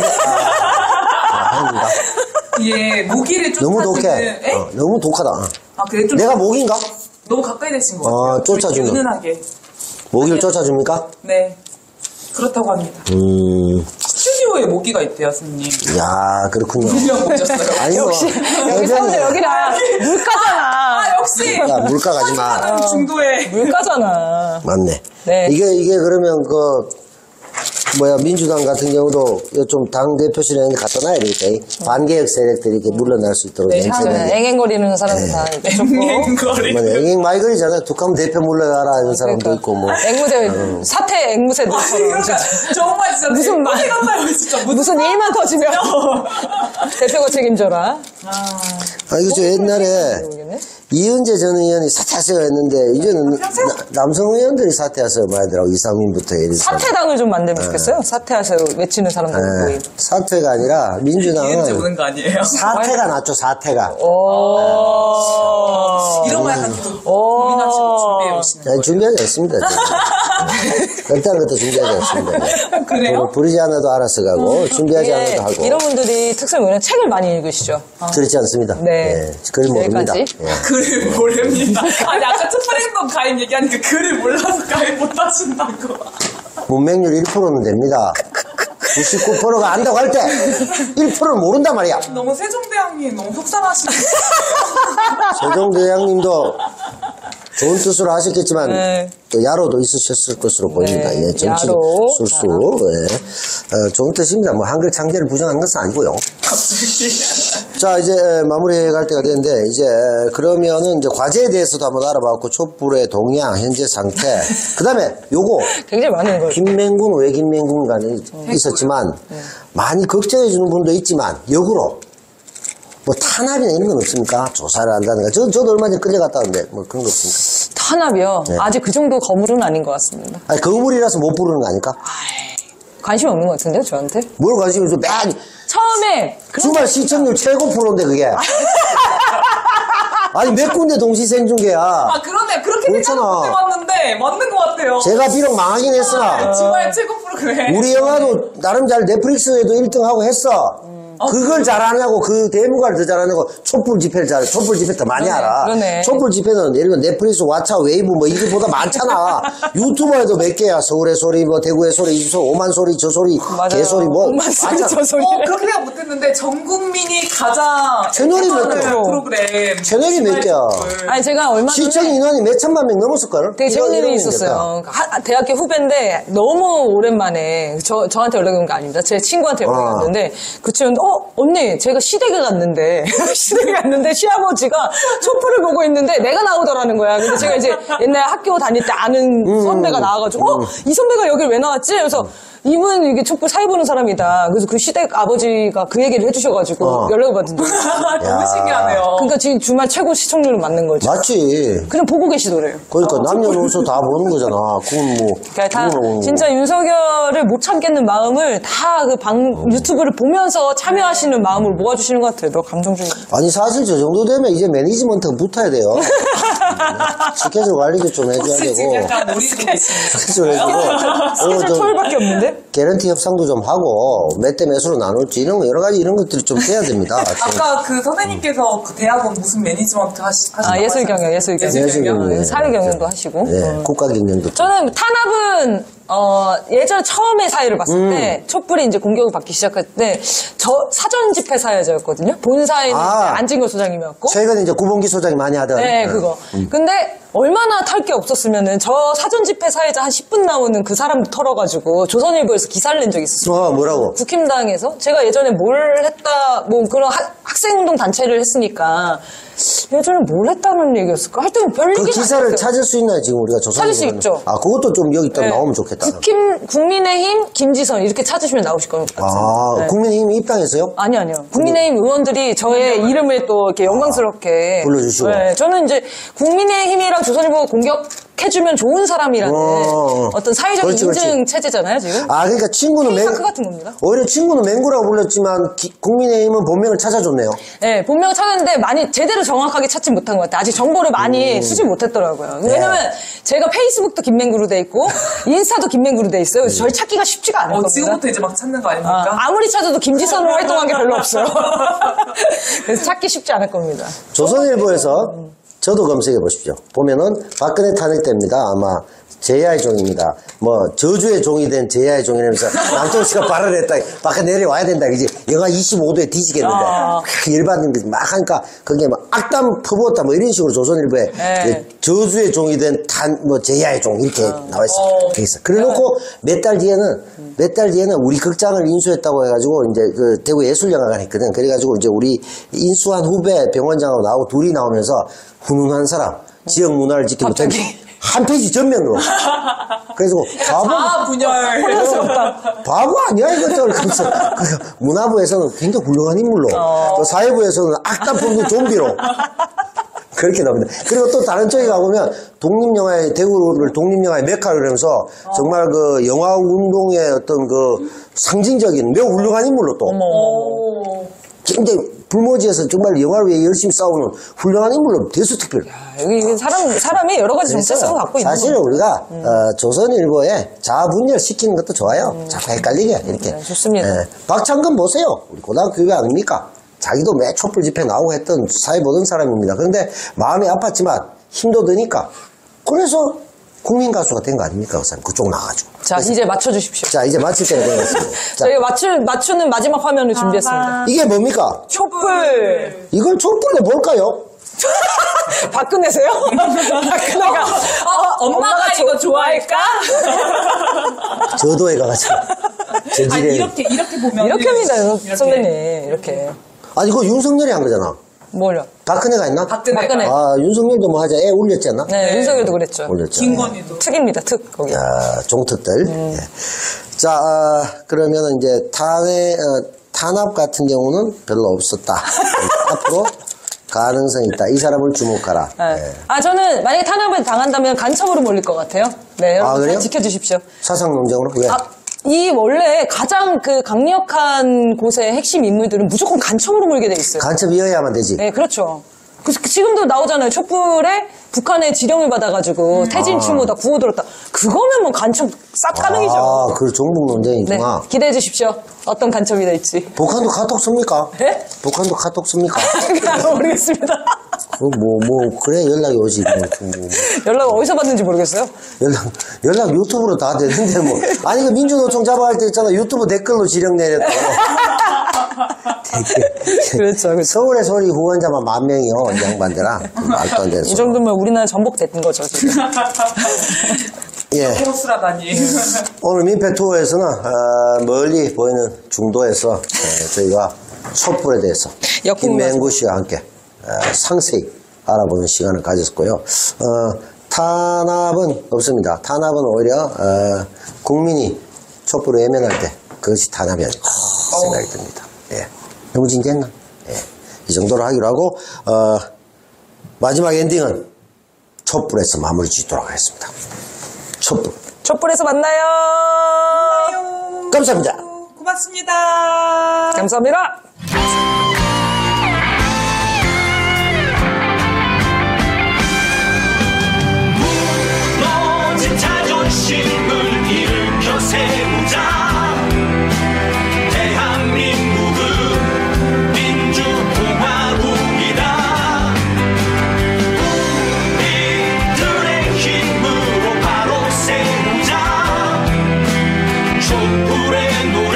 Speaker 1: 향기가.
Speaker 3: 예, 모기를 쫓아주는.
Speaker 1: 너무 독해. 너무 독하다.
Speaker 3: 그래, 좀.
Speaker 1: 내가 모기인가?
Speaker 3: 너무 가까이 되신 것 같아요.
Speaker 1: 쫓아주는.
Speaker 3: 은은하게.
Speaker 1: 모기를 쫓아줍니까?
Speaker 3: 네. 그렇다고 합니다. 스튜디오에 모기가 있대요, 선생님.
Speaker 1: 야, 그렇군요.
Speaker 3: 물량 오셨어요.
Speaker 1: 아니,
Speaker 2: 역시, 여기라. 물가잖아.
Speaker 3: 역시.
Speaker 1: 야, 물가 가지 마.
Speaker 3: 중도에.
Speaker 2: 물가잖아.
Speaker 1: 맞네.
Speaker 2: 네.
Speaker 1: 이게 그러면 민주당 같은 경우도 좀 당대표실에 갖다 놔야 되겠다. 반개혁 세력들이 이렇게 물러날 수 있도록.
Speaker 2: 네, 앵앵거리는 사람들 다 이렇게 좋고.
Speaker 1: 앵앵 많이 거리잖아요. 북한 대표 물러가라 이런 사람도 있고 뭐.
Speaker 2: 앵무새, 사태 앵무새들처럼.
Speaker 3: 정말 진짜
Speaker 2: 무슨 말.
Speaker 3: 같아요, 진짜.
Speaker 2: 무슨 일만 터지면 대표가 책임져라.
Speaker 1: 이거 저 옛날에
Speaker 2: 모르겠네.
Speaker 1: 이은재 전 의원이 사퇴하세요 했는데 이제는 남성 의원들이 사퇴하세요 말하더라고. 이상민부터 이런 사람.
Speaker 2: 사퇴당을 좀 만들면 좋겠어요. 사퇴하세요 외치는 사람들.
Speaker 1: 네. 사퇴가 아니라
Speaker 3: 이은재
Speaker 1: 민주당은
Speaker 3: 오는 거 아니에요?
Speaker 1: 사퇴가 낫죠. 사퇴가.
Speaker 3: 이런 거 약간 고민하시고 준비해 오시는 거예요.
Speaker 1: 준비하지 않습니다. 그딴 것도 준비하지 않습니다.
Speaker 3: 그래요?
Speaker 1: 부르지 않아도 알아서 가고 준비하지 않아도 하고.
Speaker 2: 이런 분들이 특성이 뭐냐면 책을 많이 읽으시죠.
Speaker 1: 그렇지 않습니다.
Speaker 2: 네.
Speaker 1: 글 모릅니다.
Speaker 2: 여기까지?
Speaker 1: 예.
Speaker 3: 글을 모릅니다. 아니, 아까 촛불행동 가입 얘기하니까 글을 몰라서 가입 못 하신다고.
Speaker 1: 문맹률 1%는 됩니다. 99%가 안다고 할 때 1%는 모른단 말이야.
Speaker 3: 너무 세종대왕님 너무 속상하시네요.
Speaker 1: 세종대왕님도 좋은 뜻으로 하셨겠지만
Speaker 2: 네.
Speaker 1: 또 야로도 있으셨을 것으로 보입니다.
Speaker 2: 네,
Speaker 1: 예, 정치
Speaker 2: 야로,
Speaker 1: 술수. 예. 좋은 뜻입니다. 뭐 한글 창제를 부정하는 것은 아니고요. 자, 이제 마무리해 갈 때가 됐는데 이제 그러면은 이제 과제에 대해서도 한번 알아봤고 촛불의 동향, 현재 상태. 그다음에 요거
Speaker 2: 굉장히 많은 걸.
Speaker 1: 김맹군 왜 김맹군 간에 있었지만 많이 걱정해 주는 분도 있지만 역으로 뭐 탄압이나 이런 건 없습니까? 조사를 한다든가. 저도 얼마 전에 끌려갔다 왔는데 뭐 그런 거 없습니까?
Speaker 2: 탄압이요?
Speaker 1: 네.
Speaker 2: 아직 그 정도 거물은 아닌 것 같습니다.
Speaker 1: 아니 거물이라서 못 부르는 거 아닐까?
Speaker 2: 관심 없는 것 같은데요, 저한테?
Speaker 1: 뭘 관심이 좀 맨
Speaker 2: 처음에
Speaker 1: 주말 시청률 최고 프로인데 그게. 아니 몇 군데 동시 생중계야.
Speaker 3: 아, 그러네. 그렇게
Speaker 1: 그렇잖아.
Speaker 3: 생각하는데 맞는데, 맞는 것 같아요.
Speaker 1: 제가 비록 망하긴 했으나
Speaker 3: 주말 최고 프로그램.
Speaker 1: 우리 영화도 나름 잘 넷플릭스에도 1등하고 했어. 그걸 잘하냐고 그 대무가를 더 잘하냐고 촛불 집회를 잘해. 촛불 집회 더 많이 알아.
Speaker 2: 그러네.
Speaker 1: 촛불 집회는 예를 들어 넷플릭스, 왓챠, 웨이브 뭐 이거보다 많잖아. 유튜버에도 몇 개야. 서울의 소리, 뭐 대구의 소리, 이소 오만 소리, 저 소리,
Speaker 2: 맞아요.
Speaker 1: 개소리 뭐
Speaker 2: 오만 소리,
Speaker 1: 많잖아.
Speaker 2: 저 소리.
Speaker 3: 그렇게 생각 못했는데, 전 국민이 가장.
Speaker 1: 채널이 몇 개야?
Speaker 3: 프로그램.
Speaker 1: 채널이 몇 개야?
Speaker 2: 아니, 제가 얼마 전에.
Speaker 1: 시청 인원이 몇 천만 명 넘었을걸?
Speaker 2: 되게 재밌는 일이
Speaker 1: 이런
Speaker 2: 있었어요. 대학교 후배인데 너무 오랜만에 저한테 연락이 온 게 아닙니다. 제 친구한테 연락이 왔는데 그 친구는 언니 제가 시댁에 갔는데 시댁에 갔는데 시아버지가 촛불을 보고 있는데 내가 나오더라는 거야. 근데 제가 이제 옛날 학교 다닐 때 아는 선배가 나와가지고 이 선배가 여길 왜 나왔지? 그래서 이분 이게 촛불 사회 보는 사람이다. 그래서 그 시댁 아버지가 그 얘기를 해주셔가지고 연락을 받은 적이 있어요.
Speaker 3: 너무 신기하네요.
Speaker 2: 그러니까 지금 주말 최고 시청률은 맞는 거죠.
Speaker 1: 맞지.
Speaker 2: 그냥 보고 계시더래요.
Speaker 1: 그러니까 남녀노소 다 보는 거잖아. 그건 뭐.
Speaker 2: 그러니까 다
Speaker 1: 그건 뭐.
Speaker 2: 진짜 윤석열을 못 참겠는 마음을 다 그 유튜브를 보면서 참여하시는 마음으로 모아주시는 것 같아요. 너무 감동적이에요.
Speaker 1: 아니 사실 저 정도 되면 이제 매니지먼트가 붙어야 돼요. 스케줄 관리도 좀 해줘야
Speaker 3: 지금
Speaker 1: 되고
Speaker 3: 약간 몰입이 계시네요.
Speaker 1: 스케줄 해주고
Speaker 2: 스케줄 초월밖에 없는데?
Speaker 1: 개런티 협상도 좀 하고 몇 대 몇으로 나눌지 이런 거 여러 가지 이런 것들이 좀 돼야 됩니다.
Speaker 3: 아까 그 선생님께서 그 대학원 무슨 매니지먼트 하신다고
Speaker 2: 예술경영,
Speaker 1: 예술경영.
Speaker 2: 사회경영도 하시고.
Speaker 1: 네, 국가경영도 좀.
Speaker 2: 저는 탄압은 예전 처음에 사회를 봤을 때 촛불이 이제 공격을 받기 시작할 때 저 사전 집회 사회자였거든요. 본사에는 안진걸 소장님이었고.
Speaker 1: 최근에 이제 구봉기 소장이 많이 하던.
Speaker 2: 네, 그거. 근데 얼마나 탈 게 없었으면은 저 사전 집회 사회자 한 10분 나오는 그 사람도 털어가지고 조선일보에서 기사를 낸 적이 있었어요.
Speaker 1: 뭐라고?
Speaker 2: 국힘당에서 제가 예전에 뭘 했다, 뭐 그런 학생운동 단체를 했으니까 예전에 뭘 했다는 얘기였을까? 하여튼 별
Speaker 1: 그
Speaker 2: 얘기가
Speaker 1: 기사를
Speaker 2: 아니었어요.
Speaker 1: 찾을 수 있나요, 지금 우리가 조선일보?
Speaker 2: 찾을 수 있죠.
Speaker 1: 아, 그것도 좀 여기 또
Speaker 2: 네.
Speaker 1: 나오면 좋겠다.
Speaker 2: 국민의힘 김지선 이렇게 찾으시면 나오실 것 같아요.
Speaker 1: 아,
Speaker 2: 네.
Speaker 1: 국민의힘 입당했어요?
Speaker 2: 아니요. 국민의힘 의원들이 저의 이름을 또 이렇게 영광스럽게
Speaker 1: 불러주시고.
Speaker 2: 네, 저는 이제 국민의힘이랑 조선일보가 공격해주면 좋은 사람이라는 어떤 사회적
Speaker 1: 그렇지,
Speaker 2: 인증
Speaker 1: 그렇지.
Speaker 2: 체제잖아요, 지금.
Speaker 1: 아, 그러니까 친구는
Speaker 2: 페이스크 같은 겁니다.
Speaker 1: 오히려 친구는 맹구라고 불렀지만 국민의힘은 본명을 찾아줬네요.
Speaker 2: 네, 본명을 찾았는데 많이 제대로 정확하게 찾지 못한 것 같아요. 아직 정보를 많이 수집 못했더라고요. 왜냐면 제가 페이스북도 김맹구로 돼 있고 인스타도 김맹구로 돼 있어요. 그래서 저를 찾기가 쉽지가 않을 겁니다.
Speaker 3: 지금부터 이제 막 찾는 거 아닙니까?
Speaker 2: 아무리 찾아도 김지선으로 활동한 게 별로 없어요. 그래서 찾기 쉽지 않을 겁니다.
Speaker 1: 조선일보에서 저도 검색해 보십시오. 보면은 박근혜 탄핵 때입니다. 아마 제야의 종입니다. 뭐 저주의 종이 된 제야의 종이라면서 남쪽 씨가 발언을 했다. 박근혜 내려와야 된다. 이제 영하 25도에 뒤지겠는데 열받는 막 하니까 거기에 막 악담 퍼부었다 뭐 이런 식으로 조선일보에
Speaker 2: 네.
Speaker 1: 저주의 종이 된 뭐 제야의 종 이렇게 나와 있어. 그래놓고 몇 달 뒤에는 우리 극장을 인수했다고 해가지고 이제 그 대구 예술영화관 했거든. 그래가지고 이제 우리 인수한 후배 병원장하고 나하고 둘이 나오면서 훈훈한 사람 지역 문화를 지키고 한 페이지 전면으로. 그래서
Speaker 3: 자아 분열.
Speaker 1: 바보 아니야 이것들. 그래서 문화부에서는 굉장히 훌륭한 인물로, 또 사회부에서는 악담 뽑는 좀비로 그렇게 나옵니다. 그리고 또 다른 쪽에 가보면 독립영화의 대구를 독립영화의 메카로 그러면서 정말 그 영화 운동의 어떤 그 상징적인 매우 훌륭한 인물로 또 굉장히 불모지에서 정말 영화를 위해 열심히 싸우는 훌륭한 인물로 대수특별.
Speaker 2: 여기 사람이 여러 가지 정체성을 갖고 있는
Speaker 1: 사실은
Speaker 2: 거죠.
Speaker 1: 우리가 조선일보에 자아분열 시키는 것도 좋아요. 자꾸 헷갈리게 이렇게.
Speaker 2: 네, 좋습니다.
Speaker 1: 박창근 보세요. 우리 고등학교 교육 아닙니까? 자기도 매 촛불 집회 나오고 했던 사회 보던 사람입니다. 그런데 마음이 아팠지만 힘도 드니까 그래서 국민 가수가 된 거 아닙니까? 그 사람 그쪽 나가지고.
Speaker 2: 자, 이제 맞춰주십시오.
Speaker 1: 자, 이제 맞출 때가 되겠습니다. 자,
Speaker 2: 저희가 맞추는 마지막 화면을 준비했습니다.
Speaker 1: 이게 뭡니까?
Speaker 2: 촛불.
Speaker 1: 이걸 촛불로 뭘까요?
Speaker 2: 박근혜세요? 박근혜가
Speaker 3: 엄마가 이거 좋아할까?
Speaker 1: 저도에 가가지고.
Speaker 3: 아니, 이렇게 보면.
Speaker 2: 이렇게 합니다, 선배님. 이렇게.
Speaker 1: 아니, 그거 윤석열이 한 거잖아.
Speaker 2: 뭘요?
Speaker 1: 박근혜가 했나?
Speaker 2: 박근혜.
Speaker 1: 아, 윤석열도 뭐 하자. 애 울렸지 않나?
Speaker 2: 네, 윤석열도 그랬죠.
Speaker 1: 울렸죠.
Speaker 3: 김건희도.
Speaker 2: 특입니다, 특. 거기.
Speaker 1: 야, 종특들. 예. 자, 그러면은 이제 탄압 같은 경우는 별로 없었다. 앞으로 가능성이 있다. 이 사람을 주목하라.
Speaker 2: 네.
Speaker 1: 예.
Speaker 2: 저는 만약에 탄압을 당한다면 간첩으로 몰릴 것 같아요. 네, 여러분
Speaker 1: 그래요?
Speaker 2: 잘 지켜주십시오.
Speaker 1: 사상 논쟁으로? 왜?
Speaker 2: 이 원래 가장 그 강력한 곳의 핵심 인물들은 무조건 간첩으로 몰게 돼 있어요.
Speaker 1: 간첩이어야만 되지.
Speaker 2: 네, 그렇죠. 지금도 나오잖아요. 촛불에 북한의 지령을 받아가지고 태진 추모다 구호 들었다. 그거면 뭐 간첩 싹 가능이죠.
Speaker 1: 그 종북
Speaker 2: 네,
Speaker 1: 논쟁이구나.
Speaker 2: 기대해 주십시오. 어떤 간첩이 될지.
Speaker 1: 북한도 카톡 씁니까?
Speaker 2: 네?
Speaker 1: 북한도 카톡 씁니까?
Speaker 2: 모르겠습니다.
Speaker 1: 그래, 연락이 오지.
Speaker 2: 연락 어디서 받는지 모르겠어요.
Speaker 1: 연락 유튜브로 다 되는데 뭐. 아니, 그 민주노총 잡아갈 때 있잖아. 유튜브 댓글로 지령 내렸다고.
Speaker 2: 그렇죠.
Speaker 1: 서울의 소리 후원자만 10,000명이요. 이 양반들아. 말도 안 되는
Speaker 2: 이
Speaker 1: 소리.
Speaker 2: 정도면 우리나라 전복된 거죠, 지금.
Speaker 1: 예.
Speaker 3: 호스라다니.
Speaker 1: 오늘 민폐 투어에서는 멀리 보이는 중도에서 저희가 촛불에 대해서 김맹구 씨와 함께 상세히 알아보는 시간을 가졌고요. 탄압은 없습니다. 탄압은 오히려 국민이 촛불을 외면할 때 그것이 탄압이 아닐까 생각이 듭니다. 예. 너무 진지했나? 예. 이 정도로 하기로 하고 마지막 엔딩은 촛불에서 마무리 짓도록 하겠습니다.
Speaker 2: 촛불에서 만나요.
Speaker 1: 감사합니다.
Speaker 3: 고맙습니다.
Speaker 2: 감사합니다.
Speaker 6: 무너진 자존심을 일으켜 세우자. 대한민국은 민주공화국이다. 우리들의 힘으로 바로 세우자. 촛불의 노래,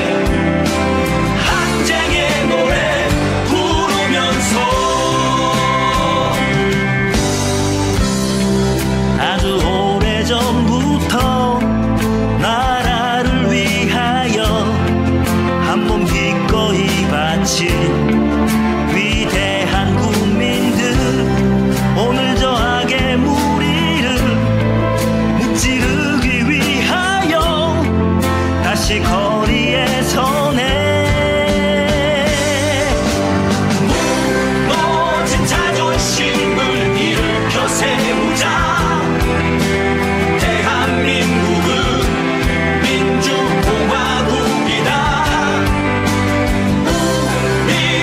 Speaker 6: 항쟁의 노래 부르면서 아주 오래전부터 나라를 위하여 한 몸 기꺼이 바친 위대한 국민들, 오늘 저 악의 무리를 무찌르기 위하여 다시 거리에 서네. 무너진 자존심을 일으켜 세우자. 대한민국은 민주공화국이다.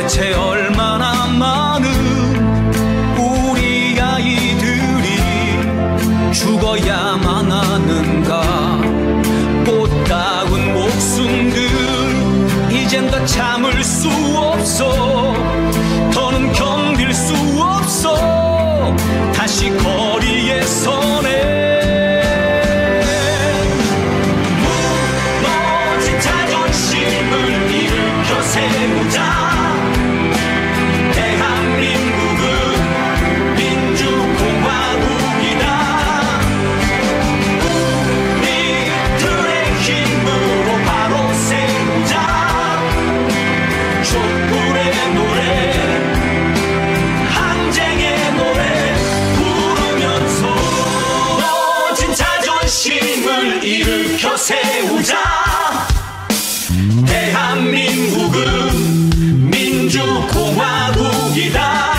Speaker 6: 도대체 얼마나 많은 우리 아이들이 죽어야만 하는가. 못다운 목숨들 이젠 더 참을 수 없어. 더는 견딜 수 없어. 다시 거리에 서네. 무너진 자존심을 일으켜 세우자. 대한민국은 민주공화국이다. 우리들의 힘으로 바로 세우자. 촛불의 노래, 항쟁의 노래 부르면서 무너진 자존심을 일으켜 세우자. 대한민국은 민주공화국이다.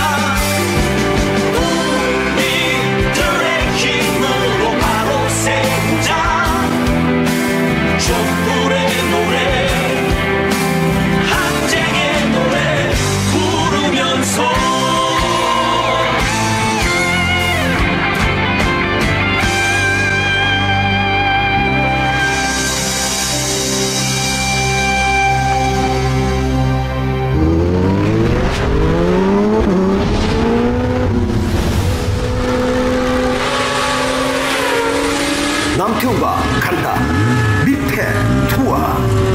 Speaker 6: 우리들의 힘으로 바로 세우자. 촛불의 노래, 항쟁의 노래 부르면서
Speaker 7: 남태우가 간다. 미패 투어.